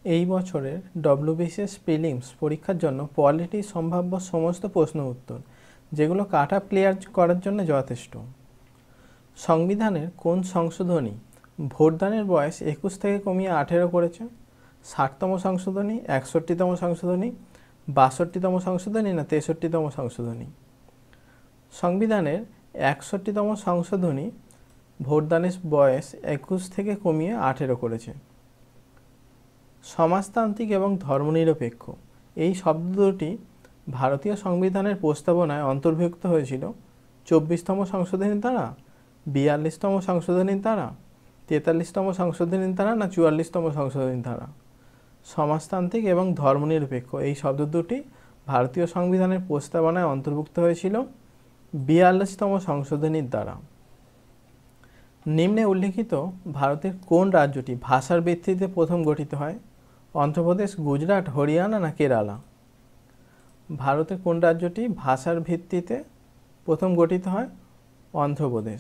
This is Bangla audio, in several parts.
এই বছরের ডব্লিউবিসিএস প্রিলিমস পরীক্ষার জন্য পলিটি সম্ভাব্য সমস্ত প্রশ্ন উত্তর যেগুলো কাট অফ ক্লিয়ার করার জন্য যথেষ্ট। সংবিধানের কোন সংশোধনী ভোটদানের বয়স 21 থেকে কমিয়ে 18 করেছে? 60তম সংশোধনী, 61তম সংশোধনী, 62তম সংশোধনী না 63তম সংশোধনী? সংবিধানের 61তম সংশোধনী ভোটদানের বয়স 21 থেকে কমিয়ে 18 করেছে। সমাজতান্ত্রিক এবং ধর্মনিরপেক্ষ এই শব্দ দুটি ভারতীয় সংবিধানের প্রস্তাবনায় অন্তর্ভুক্ত হয়েছিল 24তম সংশোধনীর দ্বারা, 42তম সংশোধনীর দ্বারা, 43তম সংশোধনীর দ্বারা না 44তম সংশোধনীর দ্বারা? সমাজতান্ত্রিক এবং ধর্মনিরপেক্ষ এই শব্দ দুটি ভারতীয় সংবিধানের প্রস্তাবনায় অন্তর্ভুক্ত হয়েছিল 42তম সংশোধনীর দ্বারা। নিম্নে উল্লিখিত ভারতের কোন রাজ্যটি ভাষার ভিত্তিতে প্রথম গঠিত হয়? অন্ধ্রপ্রদেশ, গুজরাট, হরিয়ানা না কেরালা? ভারতের কোন রাজ্যটি ভাষার ভিত্তিতে প্রথম গঠিত হয়? অন্ধ্রপ্রদেশ।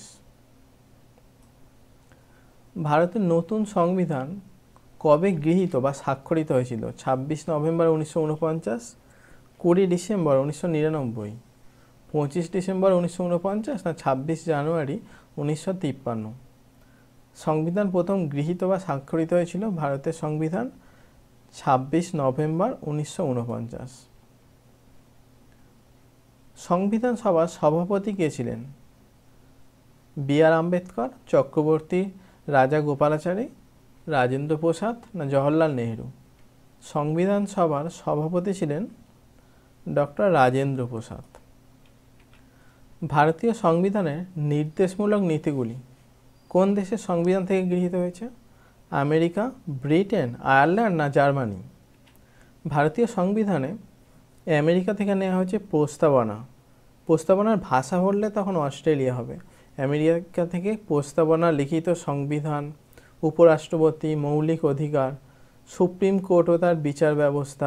ভারতের নতুন সংবিধান কবে গৃহীত বা স্বাক্ষরিত হয়েছিল? 26 নভেম্বর 1949, 20 ডিসেম্বর 1999, 25 ডিসেম্বর 1949 না 26 জানুয়ারি 1953? সংবিধান প্রথম গৃহীত বা স্বাক্ষরিত হয়েছিল ভারতের সংবিধান 26 নভেম্বর 1949। সংবিধান সভার সভাপতি কে ছিলেন? বি.আর. আম্বেদকর, চক্রবর্তী রাজা গোপালাচারী, রাজেন্দ্র প্রসাদ না জওহরলাল নেহেরু? সংবিধান সভার সভাপতি ছিলেন ডক্টর রাজেন্দ্র প্রসাদ। ভারতীয় সংবিধানের নির্দেশমূলক নীতিগুলি কোন দেশের সংবিধান থেকে গৃহীত হয়েছে? আমেরিকা, ব্রিটেন, আয়ারল্যান্ড না জার্মানি? ভারতীয় সংবিধানে আমেরিকা থেকে নেওয়া হয়েছে প্রস্তাবনা। প্রস্তাবনার ভাষা বললে তখন অস্ট্রেলিয়া হবে। আমেরিকা থেকে প্রস্তাবনা, লিখিত সংবিধান, উপরাষ্ট্রপতি, মৌলিক অধিকার, সুপ্রিম কোর্ট ও তার বিচার ব্যবস্থা,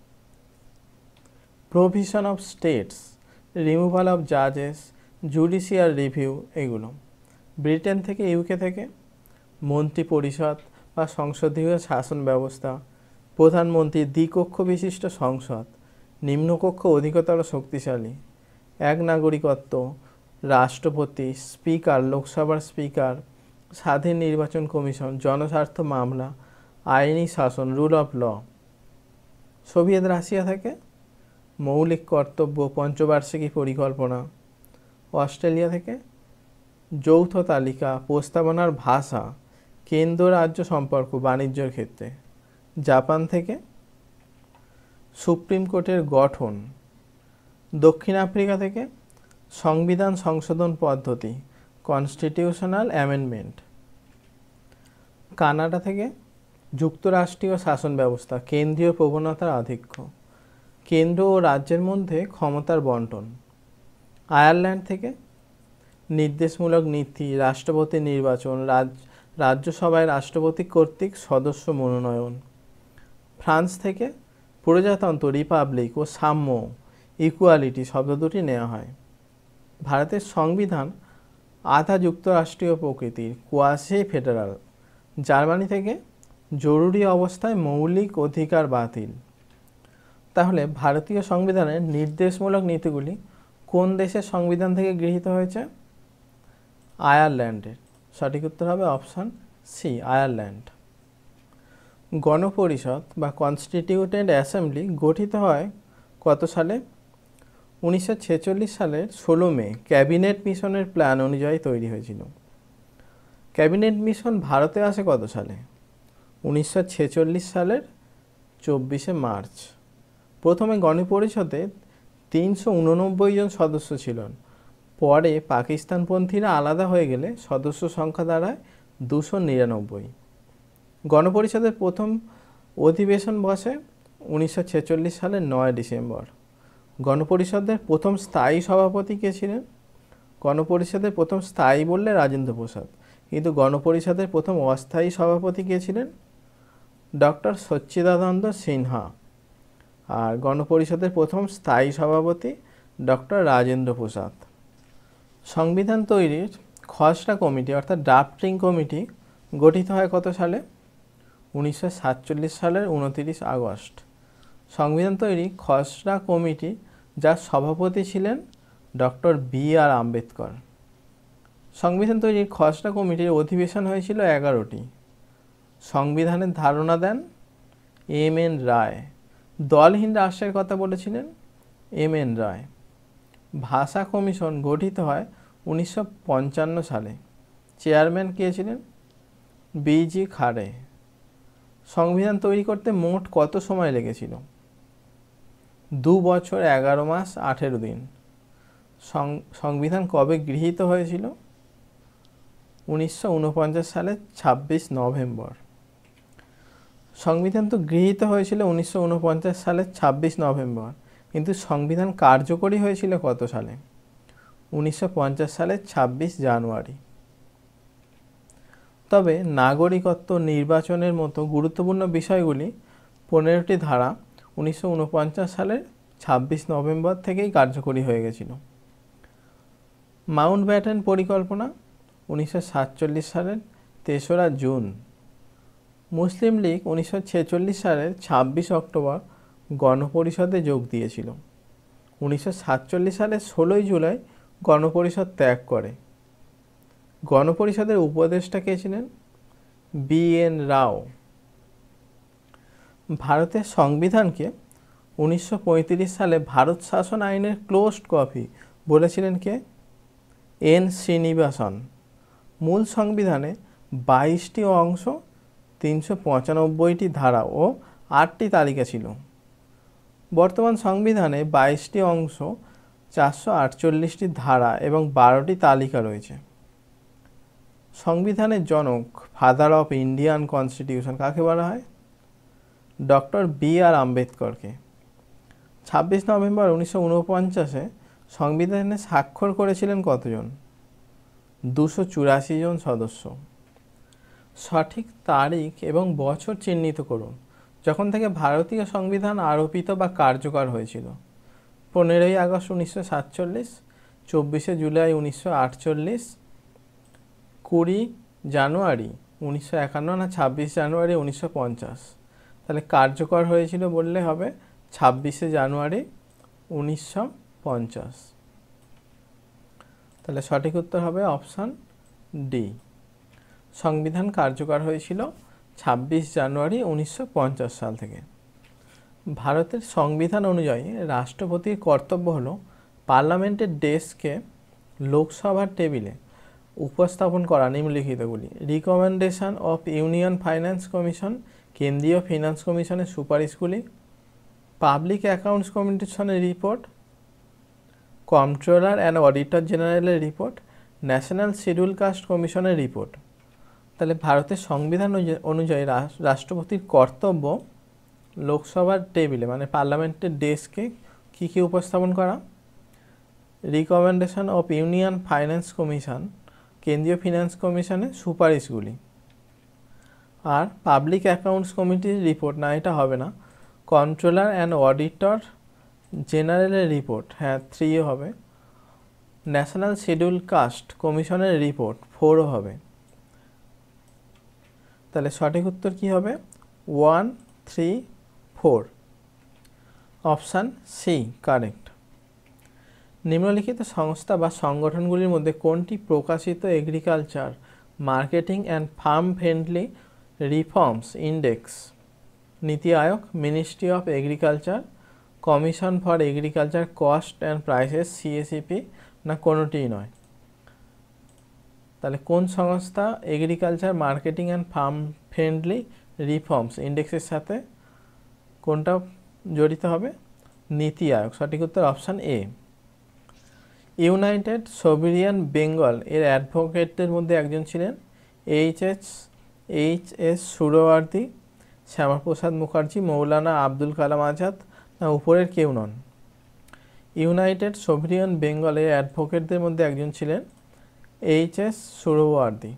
provision of states, removal of জাজেস, জুডিশিয়াল রিভিউ এগুলো। ব্রিটেন থেকে, ইউকে থেকে মন্ত্রী পরিষদ বা সংসদীয় শাসন ব্যবস্থা, প্রধানমন্ত্রী, দ্বিকক্ষ বিশিষ্ট সংসদ, নিম্নকক্ষ অধিকতর শক্তিশালী, এক নাগরিকত্ব, রাষ্ট্রপতি, স্পিকার, লোকসভার স্পিকার, স্বাধীন নির্বাচন কমিশন, জনস্বার্থ মামলা, আইনি শাসন, rule of law. Soviet Russia থেকে মৌলিক কর্তব্য, পঞ্চবার্ষিকী পরিকল্পনা। অস্ট্রেলিয়া থেকে যৌথ তালিকা, প্রস্তাবনার ভাষা, কেন্দ্র রাজ্য সম্পর্ক বাণিজ্যের ক্ষেত্রে। জাপান থেকে সুপ্রিম কোর্টের গঠন। দক্ষিণ আফ্রিকা থেকে সংবিধান সংশোধন পদ্ধতি, কনস্টিটিউশনাল অ্যামেন্ডমেন্ট। কানাডা থেকে যুক্তরাষ্ট্রীয় শাসন ব্যবস্থা, কেন্দ্রীয় প্রবণতার আধিক্য, কেন্দ্র ও রাজ্যের মধ্যে ক্ষমতার বন্টন। আয়ারল্যান্ড থেকে নির্দেশমূলক নীতি, রাষ্ট্রপতি নির্বাচন, রাজ্যসভায় রাষ্ট্রপতি কর্তৃক সদস্য মনোনয়ন। ফ্রান্স থেকে প্রজাতন্ত্র, রিপাবলিক ও সাম্য, ইকুয়ালিটি শব্দ দুটি নেওয়া হয়। ভারতের সংবিধান আধা যুক্তরাষ্ট্রীয় প্রকৃতির, কোয়াসি ফেডারাল। জার্মানি থেকে জরুরি অবস্থায় মৌলিক অধিকার বাতিল। তাহলে ভারতীয় সংবিধানের নির্দেশমূলক নীতিগুলি কোন দেশের সংবিধান থেকে গৃহীত হয়েছে? আয়ারল্যান্ডের। সঠিক উত্তর হবে অপশান সি, আয়ারল্যান্ড। গণপরিষদ বা কনস্টিটিউটেন্ট অ্যাসেম্বলি গঠিত হয় কত সালে? 1946 সালের 16 মে ক্যাবিনেট মিশনের প্ল্যান অনুযায়ী তৈরি হয়েছিল। ক্যাবিনেট মিশন ভারতে আসে কত সালে? 1946 সালের 24 মার্চ। প্রথমে গণপরিষদে 389 জন সদস্য ছিলেন। পরে পাকিস্তানপন্থীরা আলাদা হয়ে গেলে সদস্য সংখ্যা দাঁড়ায় 299। গণপরিষদের প্রথম অধিবেশন বসে 1946 সালের 9 ডিসেম্বর। গণপরিষদের প্রথম স্থায়ী সভাপতি কে ছিলেন? গণপরিষদের প্রথম স্থায়ী বললে রাজেন্দ্র প্রসাদ, কিন্তু গণপরিষদের প্রথম অস্থায়ী সভাপতি কে ছিলেন? ডক্টর সচ্চিদানন্দ সিনহা। আর গণপরিষদের প্রথম স্থায়ী সভাপতি ডক্টর রাজেন্দ্র প্রসাদ। সংবিধান তৈরির খসড়া কমিটি অর্থাৎ ড্রাফটিং কমিটি গঠিত হয় কত সালে? 1947 সালের 29 আগস্ট। সংবিধান তৈরি খসড়া কমিটি যার সভাপতি ছিলেন ডক্টর বি.আর. আম্বেদকর। সংবিধান তৈরির খসড়া কমিটির অধিবেশন হয়েছিল 11টি। সংবিধানের ধারণা দেন এম.এন. রায়। দলহীন রাষ্ট্রের কথা বলেছিলেন এম.এন. রায়। ভাষা কমিশন গঠিত হয় 1955 সালে। চেয়ারম্যান কে ছিলেন? বি.জি. খাড়ে। সংবিধান তৈরি করতে মোট কত সময় লেগেছিল? 2 বছর 11 মাস 18 দিন। সংবিধান কবে গৃহীত হয়েছিল? 1949 সালের 26 নভেম্বর। সংবিধান তো গৃহীত হয়েছিল 1949 সালের 26 নভেম্বর, কিন্তু সংবিধান কার্যকরী হয়েছিল কত সালে? 1950 সালের 26 জানুয়ারি। তবে নাগরিকত্ব, নির্বাচনের মতো গুরুত্বপূর্ণ বিষয়গুলি 15টি ধারা 1949 সালের 26 নভেম্বর থেকেই কার্যকরী হয়ে গেছিল। মাউন্টব্যাটেন পরিকল্পনা 1947 সালের 3রা জুন। মুসলিম লীগ 1946 সালের 26 অক্টোবর গণপরিষদে যোগ দিয়েছিল। 1947 সালের 16 জুলাই গণপরিষদ ত্যাগ করে। গণপরিষদের উপদেষ্টা কে ছিলেন? বি.এন. রাও। ভারতের সংবিধানকে 1935 সালে ভারত শাসন আইনের ক্লোজড কপি বলেছিলেন কে? এন. শ্রীনিবাসন। মূল সংবিধানে 22টি অংশ, 395টি ধারা ও 8টি তালিকা ছিল। বর্তমান সংবিধানে 22টি অংশ, 448টি ধারা এবং 12টি তালিকা রয়েছে। সংবিধানের জনক, ফাদার অফ ইন্ডিয়ান কনস্টিটিউশন কাকে বলা হয়? Doctor B R. আম্বেদকরকে। 26 নভেম্বর 1949-এ সংবিধানে স্বাক্ষর করেছিলেন কতজন? 284 জন সদস্য। সঠিক তারিখ এবং বছর চিহ্নিত করুন যখন থেকে ভারতীয় সংবিধান আরোপিত বা কার্যকর হয়েছিল। 15ই আগস্ট 1947, 24শে জুলাই 1948, 20 জানুয়ারি 1951 না 26 জানুয়ারি 1950। তাহলে কার্যকর হয়েছিল বললে হবে 26শে জানুয়ারি 1950। তাহলে সঠিক উত্তর হবে অপশান ডি। সংবিধান কার্যকর হয়েছিল 26 জানুয়ারি 1950 সাল থেকে। ভারতের সংবিধান অনুযায়ী রাষ্ট্রপতির কর্তব্য হলো পার্লামেন্টের ডেস্কে লোকসভার টেবিলে উপস্থাপন করা নিম্নলিখিতগুলি: recommendation of union finance commission, কেন্দ্রীয় ফিনান্স কমিশনের সুপারিশগুলি, পাবলিক অ্যাকাউন্টস কমিশনের রিপোর্ট, কন্ট্রোলার অ্যান্ড অডিটর জেনারেলের রিপোর্ট, ন্যাশনাল শিডিউল কাস্ট কমিশনের রিপোর্ট। তাহলে ভারতের সংবিধান অনুযায়ী রাষ্ট্রপতির কর্তব্য লোকসভার টেবিলে মানে পার্লামেন্টের ডেস্কে কী কী উপস্থাপন করা? Recommendation of union finance commission, কেন্দ্রীয় ফিনান্স কমিশনের সুপারিশগুলি। আর পাবলিক অ্যাকাউন্টস কমিটির রিপোর্ট, না এটা হবে না। কন্ট্রোলার অ্যান্ড অডিটর জেনারেলের রিপোর্ট, হ্যাঁ 3 হবে। ন্যাশনাল শিডিউল কাস্ট কমিশনের রিপোর্ট 4 হবে। তাহলে সঠিক উত্তর কি হবে? 1, 3, 4। Option C correct. নিম্নলিখিত সংস্থা বা সংগঠনগুলির মধ্যে কোনটি প্রকাশিত agriculture marketing and farm friendly reforms index? NITI Aayog, ministry of agriculture, commission for agriculture cost and prices CACP, না কোনোটিই নয়? তাহলে কোন সংস্থা agriculture marketing and farm friendly reforms ইন্ডেক্সের সাথে কোনটা জড়িত হবে? নীতি আয়োগ। সঠিক উত্তর অপশান এ। ইউনাইটেড সোভিরিয়ান বেঙ্গল এর অ্যাডভোকেটদের মধ্যে একজন ছিলেন এইচ.এস. সুহরাওয়ার্দী, শ্যামাপ্রসাদ মুখার্জি, মৌলানা আবুল কালাম আজাদ, না উপরের কেউ নন? ইউনাইটেড সোভিরিয়ান বেঙ্গল এর অ্যাডভোকেটদের মধ্যে একজন ছিলেন এইচ.এস. সুহরাওয়ার্দী।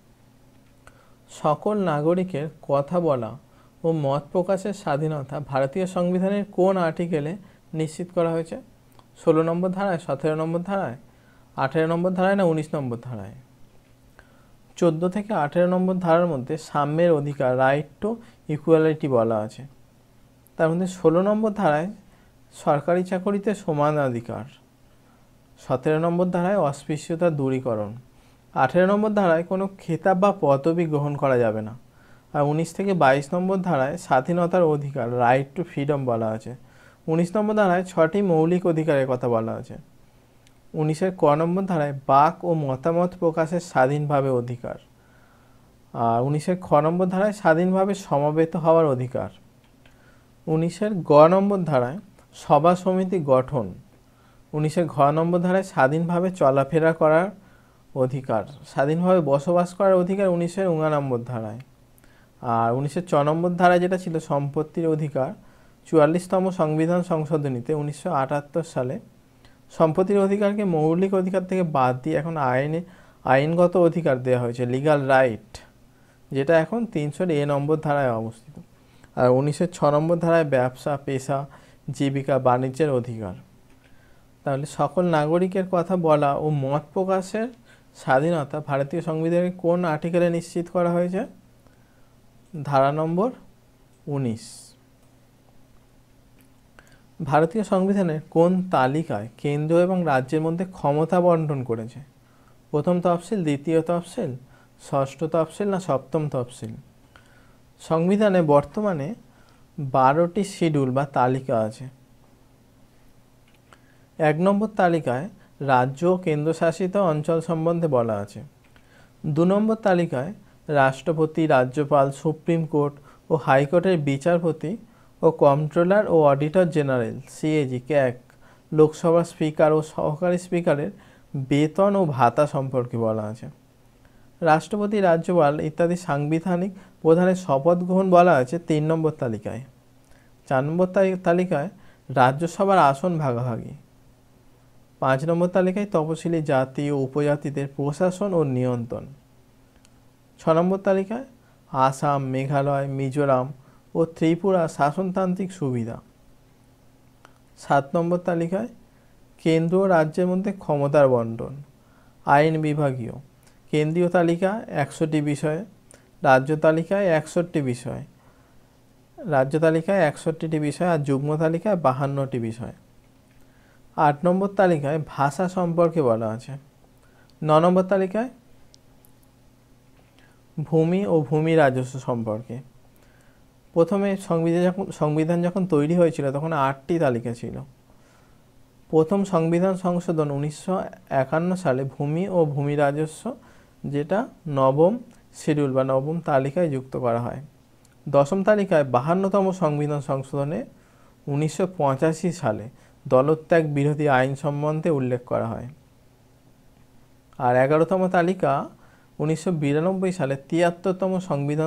সকল নাগরিকের কথা বলা ও মত প্রকাশের স্বাধীনতা ভারতীয় সংবিধানের কোন আর্টিকেলে নিশ্চিত করা হয়েছে? 16 নম্বর ধারায়, 17 নম্বর ধারায়, 18 নম্বর ধারায়, না 19 নম্বর ধারায়? 14 থেকে 18 নম্বর ধারার মধ্যে সাম্যের অধিকার, রাইট টু ইকুয়ালিটি বলা আছে। তার মধ্যে 16 নম্বর ধারায় সরকারি চাকরিতে সমান অধিকার, 17 নম্বর ধারায় অস্পৃশ্যতা দূরীকরণ, 18 নম্বর ধারায় কোনো খেতাব বা পদবি গ্রহণ করা যাবে না, আর 19 থেকে 22 নম্বর ধারায় স্বাধীনতার অধিকার, রাইট টু ফ্রিডম বলা আছে। 19 নম্বর ধারায় 6টি মৌলিক অধিকারের কথা বলা আছে। 19-এর ক নম্বর ধারায় বাক ও মতামত প্রকাশের স্বাধীনভাবে অধিকার, আর 19-এর খ নম্বর ধারায় স্বাধীনভাবে সমবেত হওয়ার অধিকার। 19-এর গ নম্বর ধারায় সভা সমিতি গঠন। 19-এর ঘ নম্বর ধারায় স্বাধীনভাবে চলাফেরা করার অধিকার, স্বাধীনভাবে বসবাস করার অধিকার 19-এর ঙ নম্বর ধারায়। আর 19-এর চ নম্বর ধারায় যেটা ছিল সম্পত্তির অধিকার, 44তম সংবিধান সংশোধনীতে 1978 সালে সম্পত্তির অধিকারকে মৌলিক অধিকার থেকে বাদ দিয়ে এখন আইনগত অধিকার দেওয়া হয়েছে, লিগাল রাইট, যেটা এখন 300 নম্বর ধারায় অবস্থিত। আর 19-এর 6 নম্বর ধারায় ব্যবসা, পেশা, জীবিকা, বাণিজ্যের অধিকার। তাহলে সকল নাগরিকের কথা বলা ও মত প্রকাশের স্বাধীনতা ভারতীয় সংবিধানের কোন আর্টিকেলে নিশ্চিত করা হয়েছে? ধারা নম্বর 19। ভারতীয় সংবিধানের কোন তালিকায় কেন্দ্র এবং রাজ্যের মধ্যে ক্ষমতা বন্টন করেছে? প্রথম তফসিল, দ্বিতীয় তফসিল, ষষ্ঠ তফসিল না সপ্তম তফসিল? সংবিধানে বর্তমানে 12টি শিডিউল বা তালিকা আছে। 1 নম্বর তালিকায় রাজ্য ও কেন্দ্রশাসিত অঞ্চল সম্বন্ধে বলা আছে। 2 নম্বর তালিকায় রাষ্ট্রপতি, রাজ্যপাল, সুপ্রিম কোর্ট ও হাইকোর্টের বিচারপতি ও কন্ট্রোলার ও অডিটর জেনারেল সিএজি, ক্যাগ, লোকসভার স্পিকার ও সহকারী স্পিকারের বেতন ও ভাতা সম্পর্কে বলা আছে। রাষ্ট্রপতি, রাজ্যপাল ইত্যাদি সাংবিধানিক প্রধানের শপথ গ্রহণ বলা আছে 3 নম্বর তালিকায়। 4 নম্বর তালিকায় রাজ্যসভার আসন ভাগাভাগি। 5 নম্বর তালিকায় তপশিলি জাতি ও উপজাতিদের প্রশাসন ও নিয়ন্ত্রণ। 6 নম্বর তালিকায় আসাম, মেঘালয়, মিজোরাম ও ত্রিপুরা শাসনতান্ত্রিক সুবিধা। 7 নম্বর তালিকায় কেন্দ্র ও রাজ্যের মধ্যে ক্ষমতার বন্টন, আইন বিভাগীয়। কেন্দ্রীয় তালিকা 100টি বিষয়ে, রাজ্য তালিকায় 61টি বিষয়, রাজ্য তালিকায় 61টি বিষয় আর যুগ্ম তালিকায় 52টি বিষয়। 8 নম্বর তালিকায় ভাষা সম্পর্কে বলা আছে। 9 নম্বর তালিকায় ভূমি ও ভূমি রাজস্ব সম্পর্কে। প্রথমে সংবিধান যখন তৈরি হয়েছিল তখন 8টি তালিকা ছিল। প্রথম সংবিধান সংশোধন 1951 সালে ভূমি ও ভূমি রাজস্ব, যেটা নবম শিডিউল বা নবম তালিকায় যুক্ত করা হয়। 10ম তালিকায় 52তম সংবিধান সংশোধনে 1985 সালে দলত্যাগ বিরোধী আইন সম্বন্ধে উল্লেখ করা হয়। আর 11তম তালিকা 1992 সালে 73তম সংবিধান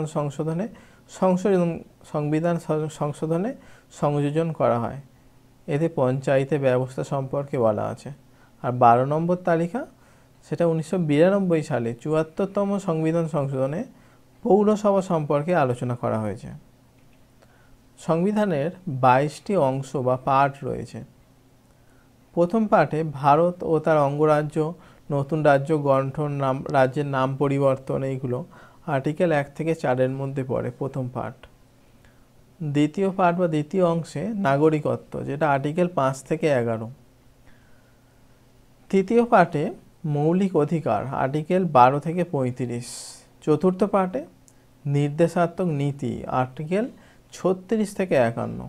সংশোধনে সংযোজন করা হয়। এতে পঞ্চায়েতের ব্যবস্থা সম্পর্কে বলা আছে। আর 12 নম্বর তালিকা সেটা 1992 সালে 74তম সংবিধান সংশোধনে পৌরসভা সম্পর্কে আলোচনা করা হয়েছে। সংবিধানের 22টি অংশ বা পার্ট রয়েছে। প্রথম পার্টে ভারত ও তার অঙ্গরাজ্য, নতুন রাজ্য গঠন, রাজ্যের নাম পরিবর্তন, এইগুলো আর্টিকেল 1 থেকে 4-এর মধ্যে পড়ে প্রথম পার্ট। দ্বিতীয় পার্ট বা দ্বিতীয় অংশে নাগরিকত্ব, যেটা আর্টিকেল 5 থেকে 11। তৃতীয় পার্টে মৌলিক অধিকার, আর্টিকেল 12 থেকে 35। চতুর্থ পার্টে নির্দেশাত্মক নীতি, আর্টিকেল 36 থেকে 51।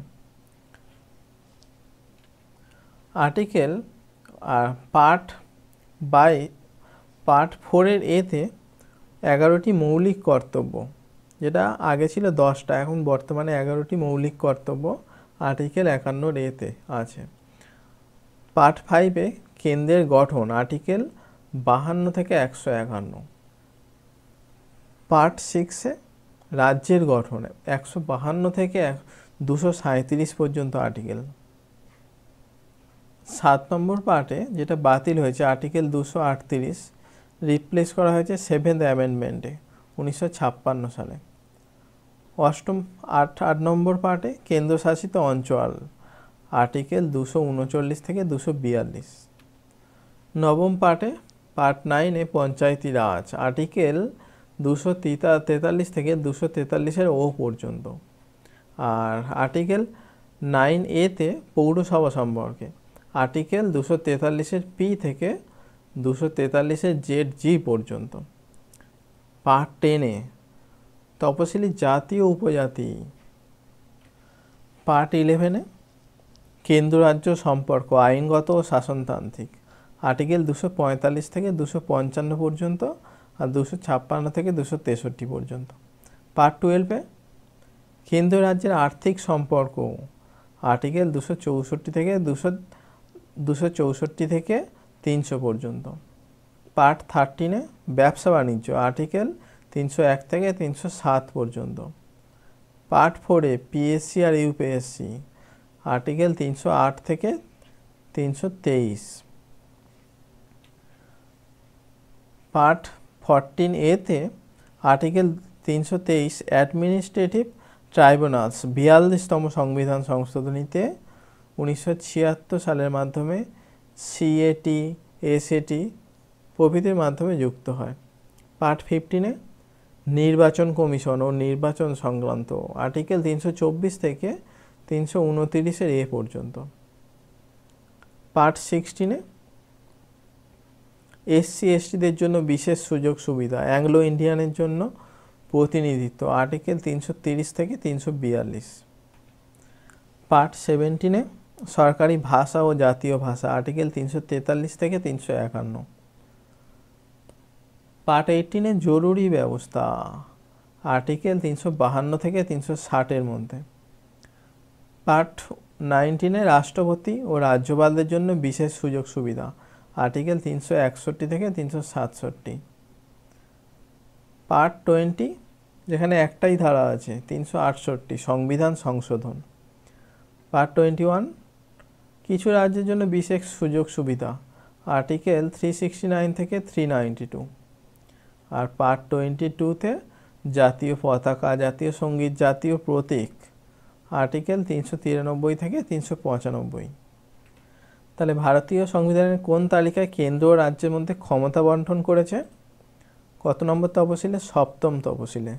আর্টিকেল পার্ট 4-এর এতে 11টি মৌলিক কর্তব্য, যেটা আগে ছিল 10টা, এখন বর্তমানে 11টি মৌলিক কর্তব্য আর্টিকেল 51-এর এতে আছে। পার্ট 5-এ কেন্দ্রের গঠন, আর্টিকেল 52 থেকে 151। পার্ট 6-এ রাজ্যের গঠন, 152 থেকে 237 পর্যন্ত আর্টিকেল। 7 নম্বর পার্টে যেটা বাতিল হয়েছে, আর্টিকেল 238 রিপ্লেস করা হয়েছে 7th অ্যামেন্ডমেন্টে 1956 সালে। 8 নম্বর পার্টে কেন্দ্রশাসিত অঞ্চল, আর্টিকেল 239 থেকে 242। নবম পার্টে পার্ট 9-এ পঞ্চায়েতি রাজ, আর্টিকেল 243 থেকে 243-এর ও পর্যন্ত। আর আর্টিকেল 9A-তে পৌরসভা সম্পর্কে, আর্টিকেল 243-এর পি থেকে 243-এর ZG পর্যন্ত। পার্ট 10-এ তপশিলি জাতি ও উপজাতি। পার্ট 11-এ কেন্দ্র রাজ্য সম্পর্ক, আইনগত ও শাসনতান্ত্রিক, আর্টিকেল 245 থেকে 255 পর্যন্ত আর 256 থেকে 263 পর্যন্ত। পার্ট 12-এ কেন্দ্র রাজ্যের আর্থিক সম্পর্ক, আর্টিকেল 264 থেকে 264 থেকে 300 পর্যন্ত। পার্ট 13-এ ব্যবসা বাণিজ্য, আর্টিকেল 301 থেকে 307 পর্যন্ত। পার্ট 4-এ পিএসসি আর ইউপিএসসি, আর্টিকেল 308 থেকে 323। পার্ট 14A-তে আর্টিকেল 323 অ্যাডমিনিস্ট্রেটিভ ট্রাইব্যুনালস, 42তম সংবিধান সংশোধনীতে 1976 সালের মাধ্যমে সিএটি, এসএটি প্রভৃতির মাধ্যমে যুক্ত হয়। পার্ট 15-এ নির্বাচন কমিশন ও নির্বাচন সংক্রান্ত, আর্টিকেল 324 থেকে 329-এর এ পর্যন্ত। পার্ট 16-এ এসসি এসটিদের জন্য বিশেষ সুযোগ সুবিধা, অ্যাংলো ইন্ডিয়ানের জন্য প্রতিনিধিত্ব, আর্টিকেল 330 থেকে 342। পার্ট 17-এ সরকারি ভাষা ও জাতীয় ভাষা, আর্টিকেল 343 থেকে 351। পার্ট 18-এ জরুরি ব্যবস্থা, আর্টিকেল 352 থেকে 360-এর মধ্যে। পার্ট 19-এ রাষ্ট্রপতি ও রাজ্যপালদের জন্য বিশেষ সুযোগ সুবিধা, আর্টিকেল 361 থেকে 367। পার্ট 20, যেখানে একটাই ধারা আছে, 368 সংবিধান সংশোধন। পার্ট 21 কিছু রাজ্যের জন্য বিশেষ সুযোগ সুবিধা, আর্টিকেল 369 থেকে 392। আর পার্ট 22-তে জাতীয় পতাকা, জাতীয় সঙ্গীত, জাতীয় প্রতীক, আর্টিকেল 393 থেকে 395। তাহলে ভারতীয় সংবিধানের কোন তালিকায় কেন্দ্র ও রাজ্যের মধ্যে ক্ষমতা বন্টন করেছে? কত নম্বর তপশিলে? 7ম তপশিলে।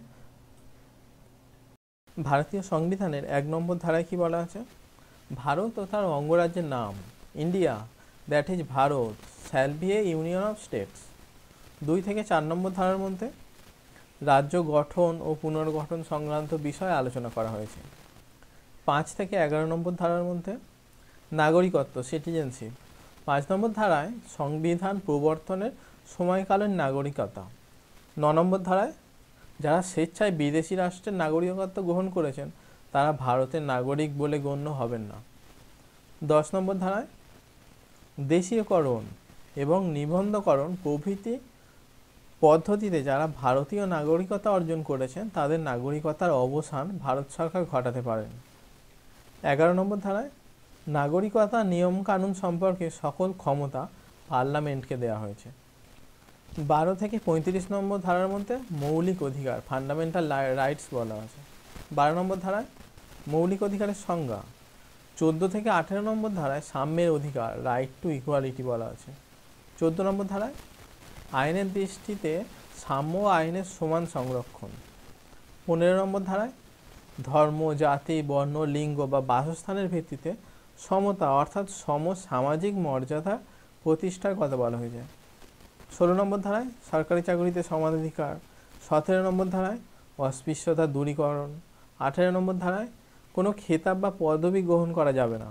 ভারতীয় সংবিধানের 1 নম্বর ধারায় কি বলা আছে? ভারত ও তার অঙ্গরাজ্যের নাম, India that is Bharat shall be a union of states. 2 থেকে 4 নম্বর ধারার মধ্যে রাজ্য গঠন ও পুনর্গঠন সংক্রান্ত বিষয়ে আলোচনা করা হয়েছে। 5 থেকে 11 নম্বর ধারার মধ্যে নাগরিকত্ব, সিটিজেনশিপ। 5 নম্বর ধারায় সংবিধান প্রবর্তনের সময়কালীন নাগরিকতা। 9 নম্বর ধারায় যারা স্বেচ্ছায় বিদেশি রাষ্ট্রের নাগরিকত্ব গ্রহণ করেছেন তারা ভারতের নাগরিক বলে গণ্য হবেন না। 10 নম্বর ধারায় দেশীয়করণ এবং নিবন্ধকরণ প্রভৃতি পদ্ধতিতে যারা ভারতীয় নাগরিকতা অর্জন করেছেন তাদের নাগরিকতার অবসান ভারত সরকার ঘটাতে পারেন। 11 নম্বর ধারায় নাগরিকতা নিয়মকানুন সম্পর্কে সকল ক্ষমতা পার্লামেন্টকে দেওয়া হয়েছে। 12 থেকে 35 নম্বর ধারার মধ্যে মৌলিক অধিকার, ফান্ডামেন্টাল রাইটস বলা আছে। 12 নম্বর ধারায় মৌলিক অধিকারের সংজ্ঞা। 14 থেকে 18 নম্বর ধারায় সাম্যের অধিকার, রাইট টু ইকুয়ালিটি বলা আছে। 14 নম্বর ধারায় আইনের দৃষ্টিতে সাম্য ও আইনের সমান সংরক্ষণ। 15 নম্বর ধারায় ধর্ম, জাতি, বর্ণ, লিঙ্গ বা বাসস্থানের ভিত্তিতে সমতা অর্থাৎ সম সামাজিক মর্যাদা প্রতিষ্ঠার কথা বলা হয়েছে। 16 নম্বর ধারায় সরকারি চাকরিতে সমানাধিকার। 17 নম্বর ধারায় অস্পৃশ্যতা দূরীকরণ। 18 নম্বর ধারায় কোনো খেতাব বা পদবি গ্রহণ করা যাবে না।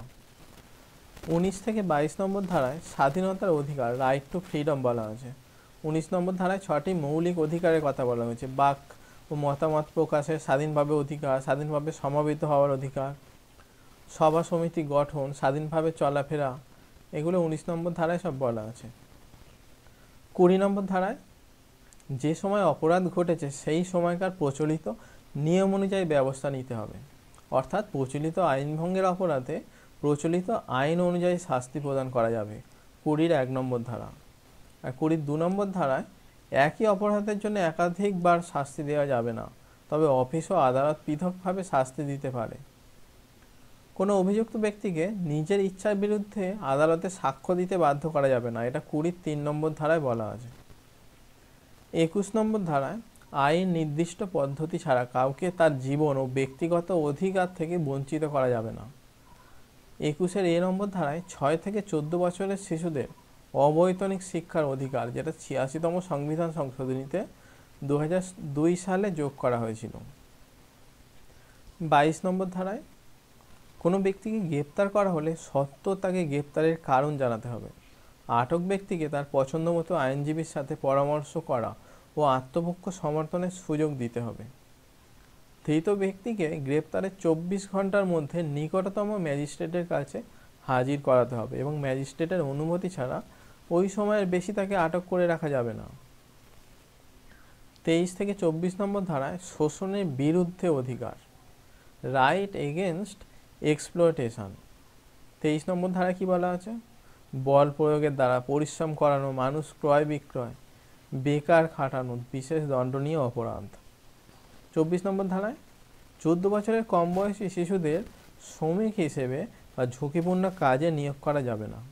19 থেকে 22 নম্বর ধারায় স্বাধীনতার অধিকার, রাইট টু ফ্রিডম বলা হয়েছে। 19 নম্বর ধারায় 6টি মৌলিক অধিকারের কথা বলা হয়েছে। বাক ও মতামত প্রকাশের স্বাধীনভাবে অধিকার, স্বাধীনভাবে সমাবেত হওয়ার অধিকার, সভা সমিতি গঠন, স্বাধীনভাবে চলাফেরা, এগুলো 19 নম্বর ধারায় সব বলা আছে। 20 নম্বর ধারায় যে সময় অপরাধ ঘটেছে সেই সময়কার প্রচলিত নিয়ম অনুযায়ী ব্যবস্থা নিতে হবে, অর্থাৎ প্রচলিত আইন ভঙ্গের অপরাধে প্রচলিত আইন অনুযায়ী শাস্তি প্রদান করা যাবে। 20-র 1 নম্বর ধারা। আর 20-র 2 নম্বর ধারায় একই অপরাধের জন্য একাধিকবার শাস্তি দেওয়া যাবে না, তবে অফিস ও আদালত পৃথকভাবে শাস্তি দিতে পারে। কোনো অভিযুক্ত ব্যক্তিকে নিজের ইচ্ছার বিরুদ্ধে আদালতে সাক্ষ্য দিতে বাধ্য করা যাবে না, এটা 20-র 3 নম্বর ধারায় বলা আছে। 21 নম্বর ধারায় আইন নির্দিষ্ট পদ্ধতি ছাড়া কাউকে তার জীবন ও ব্যক্তিগত অধিকার থেকে বঞ্চিত করা যাবে না। 21-এর এ নম্বর ধারায় 6 থেকে 14 বছরের শিশুদের অবৈতনিক শিক্ষার অধিকার, যেটা 86তম সংবিধান সংশোধনীতে 2002 সালে যোগ করা হয়েছিল। 22 নম্বর ধারায় কোনো ব্যক্তিকে গ্রেপ্তার করা হলে সত্ত্বর তাকে গ্রেপ্তারের কারণ জানাতে হবে। আটক ব্যক্তিকে তার পছন্দ মতো আইনজীবীর সাথে পরামর্শ করা ও আত্মপক্ষ সমর্থনের সুযোগ দিতে হবে। ধৃত ব্যক্তিকে গ্রেপ্তারের 24 ঘন্টার মধ্যে নিকটতম ম্যাজিস্ট্রেটের কাছে হাজির করাতে হবে এবং ম্যাজিস্ট্রেটের অনুমতি ছাড়া ওই সময়ের বেশি তাকে আটক করে রাখা যাবে না। 23 থেকে 24 নম্বর ধারায় শোষণের বিরুদ্ধে অধিকার, রাইট এগেনস্ট এক্সপ্লয়টেশন। 23 নম্বর ধারায় কি বলা আছে? বল প্রয়োগের দ্বারা পরিশ্রম করানো, মানুষ ক্রয় বিক্রয়, বেকার খাটানো বিশেষ দণ্ডনীয় অপরাধ। 24 নম্বর ধারায় 14 বছরের কম বয়সী শিশুদের শ্রমিক হিসেবে বা ঝুঁকিপূর্ণ কাজে নিয়োগ করা যাবে না।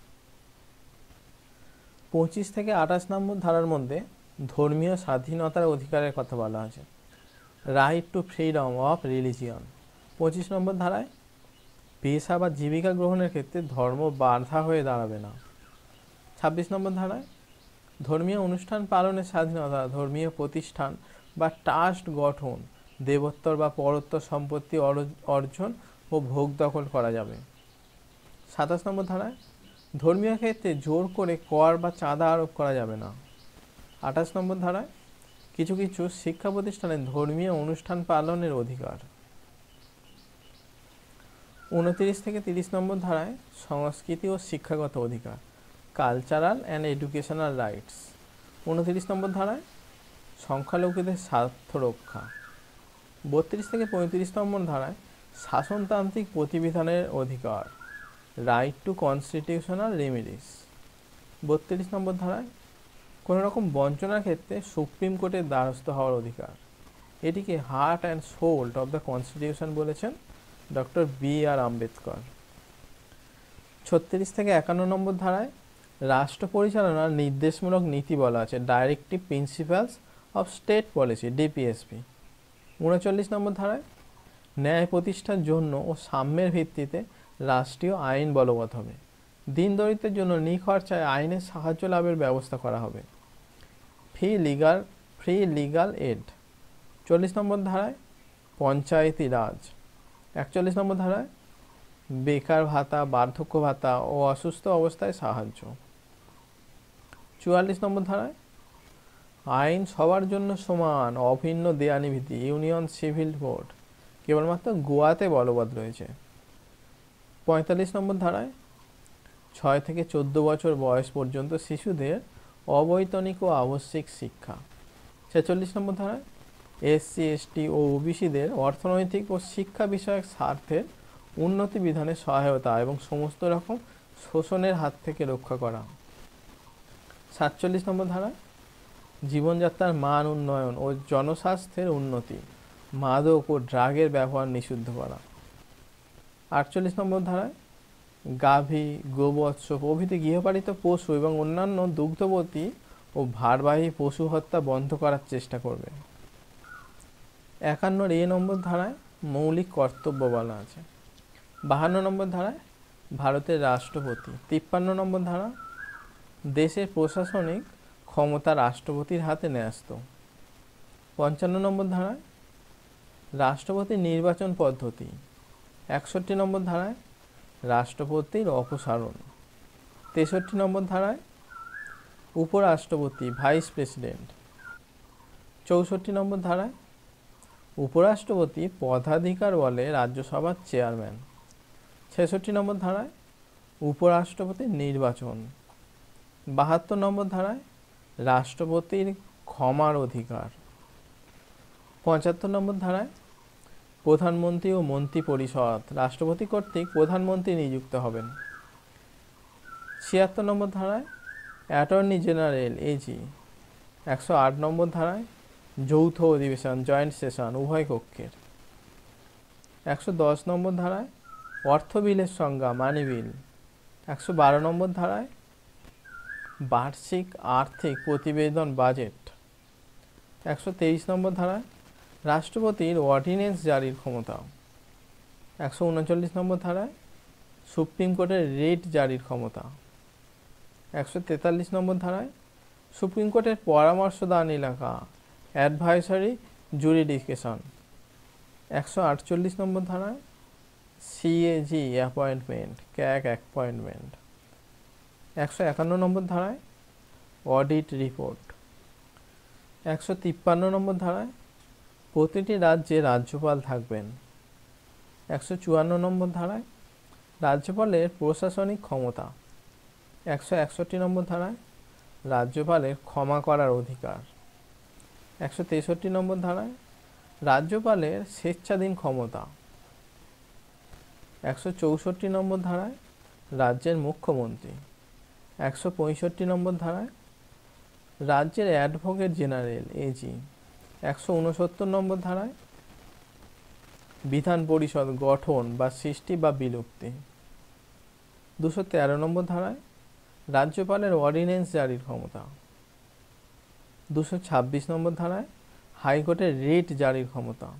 25 থেকে 28 নম্বর ধারার মধ্যে ধর্মীয় স্বাধীনতার অধিকারের কথা বলা আছে, right to freedom of religion. 25 নম্বর ধারায় পেশা বা জীবিকা গ্রহণের ক্ষেত্রে ধর্ম বাধা হয়ে দাঁড়াবে না। 26 নম্বর ধারায় ধর্মীয় অনুষ্ঠান পালনের স্বাধীনতা, ধর্মীয় প্রতিষ্ঠান বা ট্রাস্ট গঠন, দেবোত্তর বা পরোত্তর সম্পত্তি অর্জন ও ভোগ দখল করা যাবে। 27 নম্বর ধারায় ধর্মীয় ক্ষেত্রে জোর করে কর বা চাঁদা আরোপ করা যাবে না। 28 নম্বর ধারায় কিছু কিছু শিক্ষা প্রতিষ্ঠানে ধর্মীয় অনুষ্ঠান পালনের অধিকার। 29 থেকে 30 নম্বর ধারায় সংস্কৃতি ও শিক্ষাগত অধিকার, কালচারাল অ্যান্ড এডুকেশনাল রাইটস। 29 নম্বর ধারায় সংখ্যালঘুদের স্বার্থ রক্ষা। 32 থেকে 35 নম্বর ধারায় শাসনতান্ত্রিক প্রতিবিধানের অধিকার, রাইট টু কনস্টিটিউশনাল রেমিডিস। 32 নম্বর ধারায় কোনো রকম বঞ্চনার ক্ষেত্রে সুপ্রিম কোর্টের দ্বারস্থ হওয়ার অধিকার। এটিকে heart and soul of the constitution বলেছেন ডক্টর বি.আর. আম্বেদকর। 36 থেকে 51 নম্বর ধারায় রাষ্ট্র পরিচালনার নির্দেশমূলক নীতি বলা আছে, directive principles of state policy, DPSP. 39 নম্বর ধারায় ন্যায় প্রতিষ্ঠার জন্য ও সাম্যের ভিত্তিতে রাষ্ট্রীয় আইন বলবৎ হবে। দিন দরিদ্রের জন্য নিখরচায় আইনের সাহায্য লাভের ব্যবস্থা করা হবে। Free legal add. 40 নম্বর ধারায় পঞ্চায়েতি রাজ। 41 নম্বর ধারায় বেকার ভাতা, বার্ধক্য ভাতা ও অসুস্থ অবস্থায় সাহায্য। 44 নম্বর ধারায় আইন সবার জন্য সমান, অভিন্ন দেয়ানিভীতি, ইউনিয়ন সিভিল কোড কেবলমাত্র গোয়াতে বলবৎ রয়েছে। 45 নম্বর ধারায় 6 থেকে 14 বছর বয়স পর্যন্ত শিশুদের অবৈতনিক ও আবশ্যিক শিক্ষা। 46 নম্বর ধারায় এসসি, এসটি ও ওবিসিদের অর্থনৈতিক ও শিক্ষা বিষয়ক স্বার্থের উন্নতি বিধানে সহায়তা এবং সমস্ত রকম শোষণের হাত থেকে রক্ষা করা। 47 নম্বর ধারায় জীবনযাত্রার মান উন্নয়ন ও জনস্বাস্থ্যের উন্নতি, মাদক ও ড্রাগের ব্যবহার নিষিদ্ধ করা। 48 নম্বর ধারায় গাভী, গোবৎস প্রভৃতি গৃহপালিত পশু এবং অন্যান্য দুগ্ধবতী ও ভারবাহী পশু হত্যা বন্ধ করার চেষ্টা করবে। 51 নম্বর ধারায় মৌলিক কর্তব্য বলা আছে। 52 নম্বর ধারায় ভারতের রাষ্ট্রপতি। 53 নম্বর ধারা দেশের প্রশাসনিক ক্ষমতা রাষ্ট্রপতির হাতে ন্যস্ত। 55 নম্বর ধারায় রাষ্ট্রপতির নির্বাচন পদ্ধতি। 61 নম্বর ধারায় রাষ্ট্রপতির অপসারণ। 63 নম্বর ধারায় উপরাষ্ট্রপতি, ভাইস প্রেসিডেন্ট। 64 নম্বর ধারায় উপরাষ্ট্রপতি পদাধিকার বলে রাজ্যসভার চেয়ারম্যান। 66 নম্বর ধারায় উপরাষ্ট্রপতির নির্বাচন। 72 নম্বর ধারায় রাষ্ট্রপতির ক্ষমার অধিকার। 75 নম্বর ধারায় প্রধানমন্ত্রী ও মন্ত্রী পরিষদ, রাষ্ট্রপতি কর্তৃক প্রধানমন্ত্রী নিযুক্ত হবেন। 76 নম্বর ধারায় অ্যাটর্নি জেনারেল, এজি। 108 নম্বর ধারায় যৌথ অধিবেশন, জয়েন্ট সেশন উভয় কক্ষের। 110 নম্বর ধারায় অর্থ বিলের সংজ্ঞা, মানি বিল। 112 নম্বর ধারায় বার্ষিক আর্থিক প্রতিবেদন, বাজেট। 123 নম্বর ধারায় রাষ্ট্রপতির অর্ডিন্যান্স জারির ক্ষমতা। 139 নম্বর ধারায় সুপ্রিম কোর্টের রিট জারির ক্ষমতা। 143 নম্বর ধারায় সুপ্রিম কোর্টের পরামর্শদান এলাকা, অ্যাডভাইসারি জুরিডিকশন। 148 নম্বর ধারায় সিএজি অ্যাপয়েন্টমেন্ট, ক্যাগ অ্যাপয়েন্টমেন্ট। 151 নম্বর ধারায় অডিট রিপোর্ট। 153 নম্বর ধারায় প্রতিটি রাজ্যে রাজ্যপাল থাকবেন। 154 নম্বর ধারায় রাজ্যপালের প্রশাসনিক ক্ষমতা। 161 নম্বর ধারায় রাজ্যপালের ক্ষমা করার অধিকার। 163 নম্বর ধারায় রাজ্যপালের স্বেচ্ছাধীন ক্ষমতা। 164 নম্বর ধারায় রাজ্যের মুখ্যমন্ত্রী। 165 নম্বর ধারায় রাজ্যের অ্যাডভোকেট জেনারেল, এজি। 169 নম্বর ধারায় বিধান পরিষদ গঠন বা সৃষ্টি বা বিলুপ্তি। 213 নম্বর ধারায় রাজ্যপালের অর্ডিন্যান্স জারির ক্ষমতা। 226 নম্বর ধারায় হাইকোর্টের রিট জারির ক্ষমতা।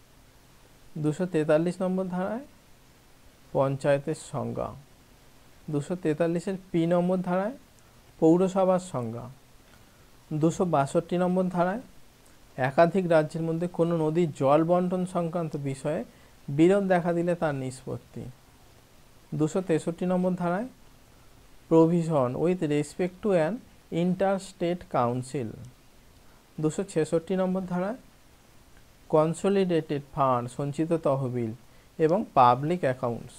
243 নম্বর ধারায় পঞ্চায়েতের সংজ্ঞা। 243-এর পি নম্বর ধারায় পৌরসভার সংজ্ঞা। 262 নম্বর ধারায় একাধিক রাজ্যের মধ্যে কোনো নদীর জল বন্টন সংক্রান্ত বিষয়ে বিরোধ দেখা দিলে তার নিষ্পত্তি। 263 নম্বর ধারায় provision with respect to an inter state council. 266 নম্বর ধারায় কনসলিডেটেড ফান্ড, সঞ্চিত তহবিল এবং পাবলিক অ্যাকাউন্টস।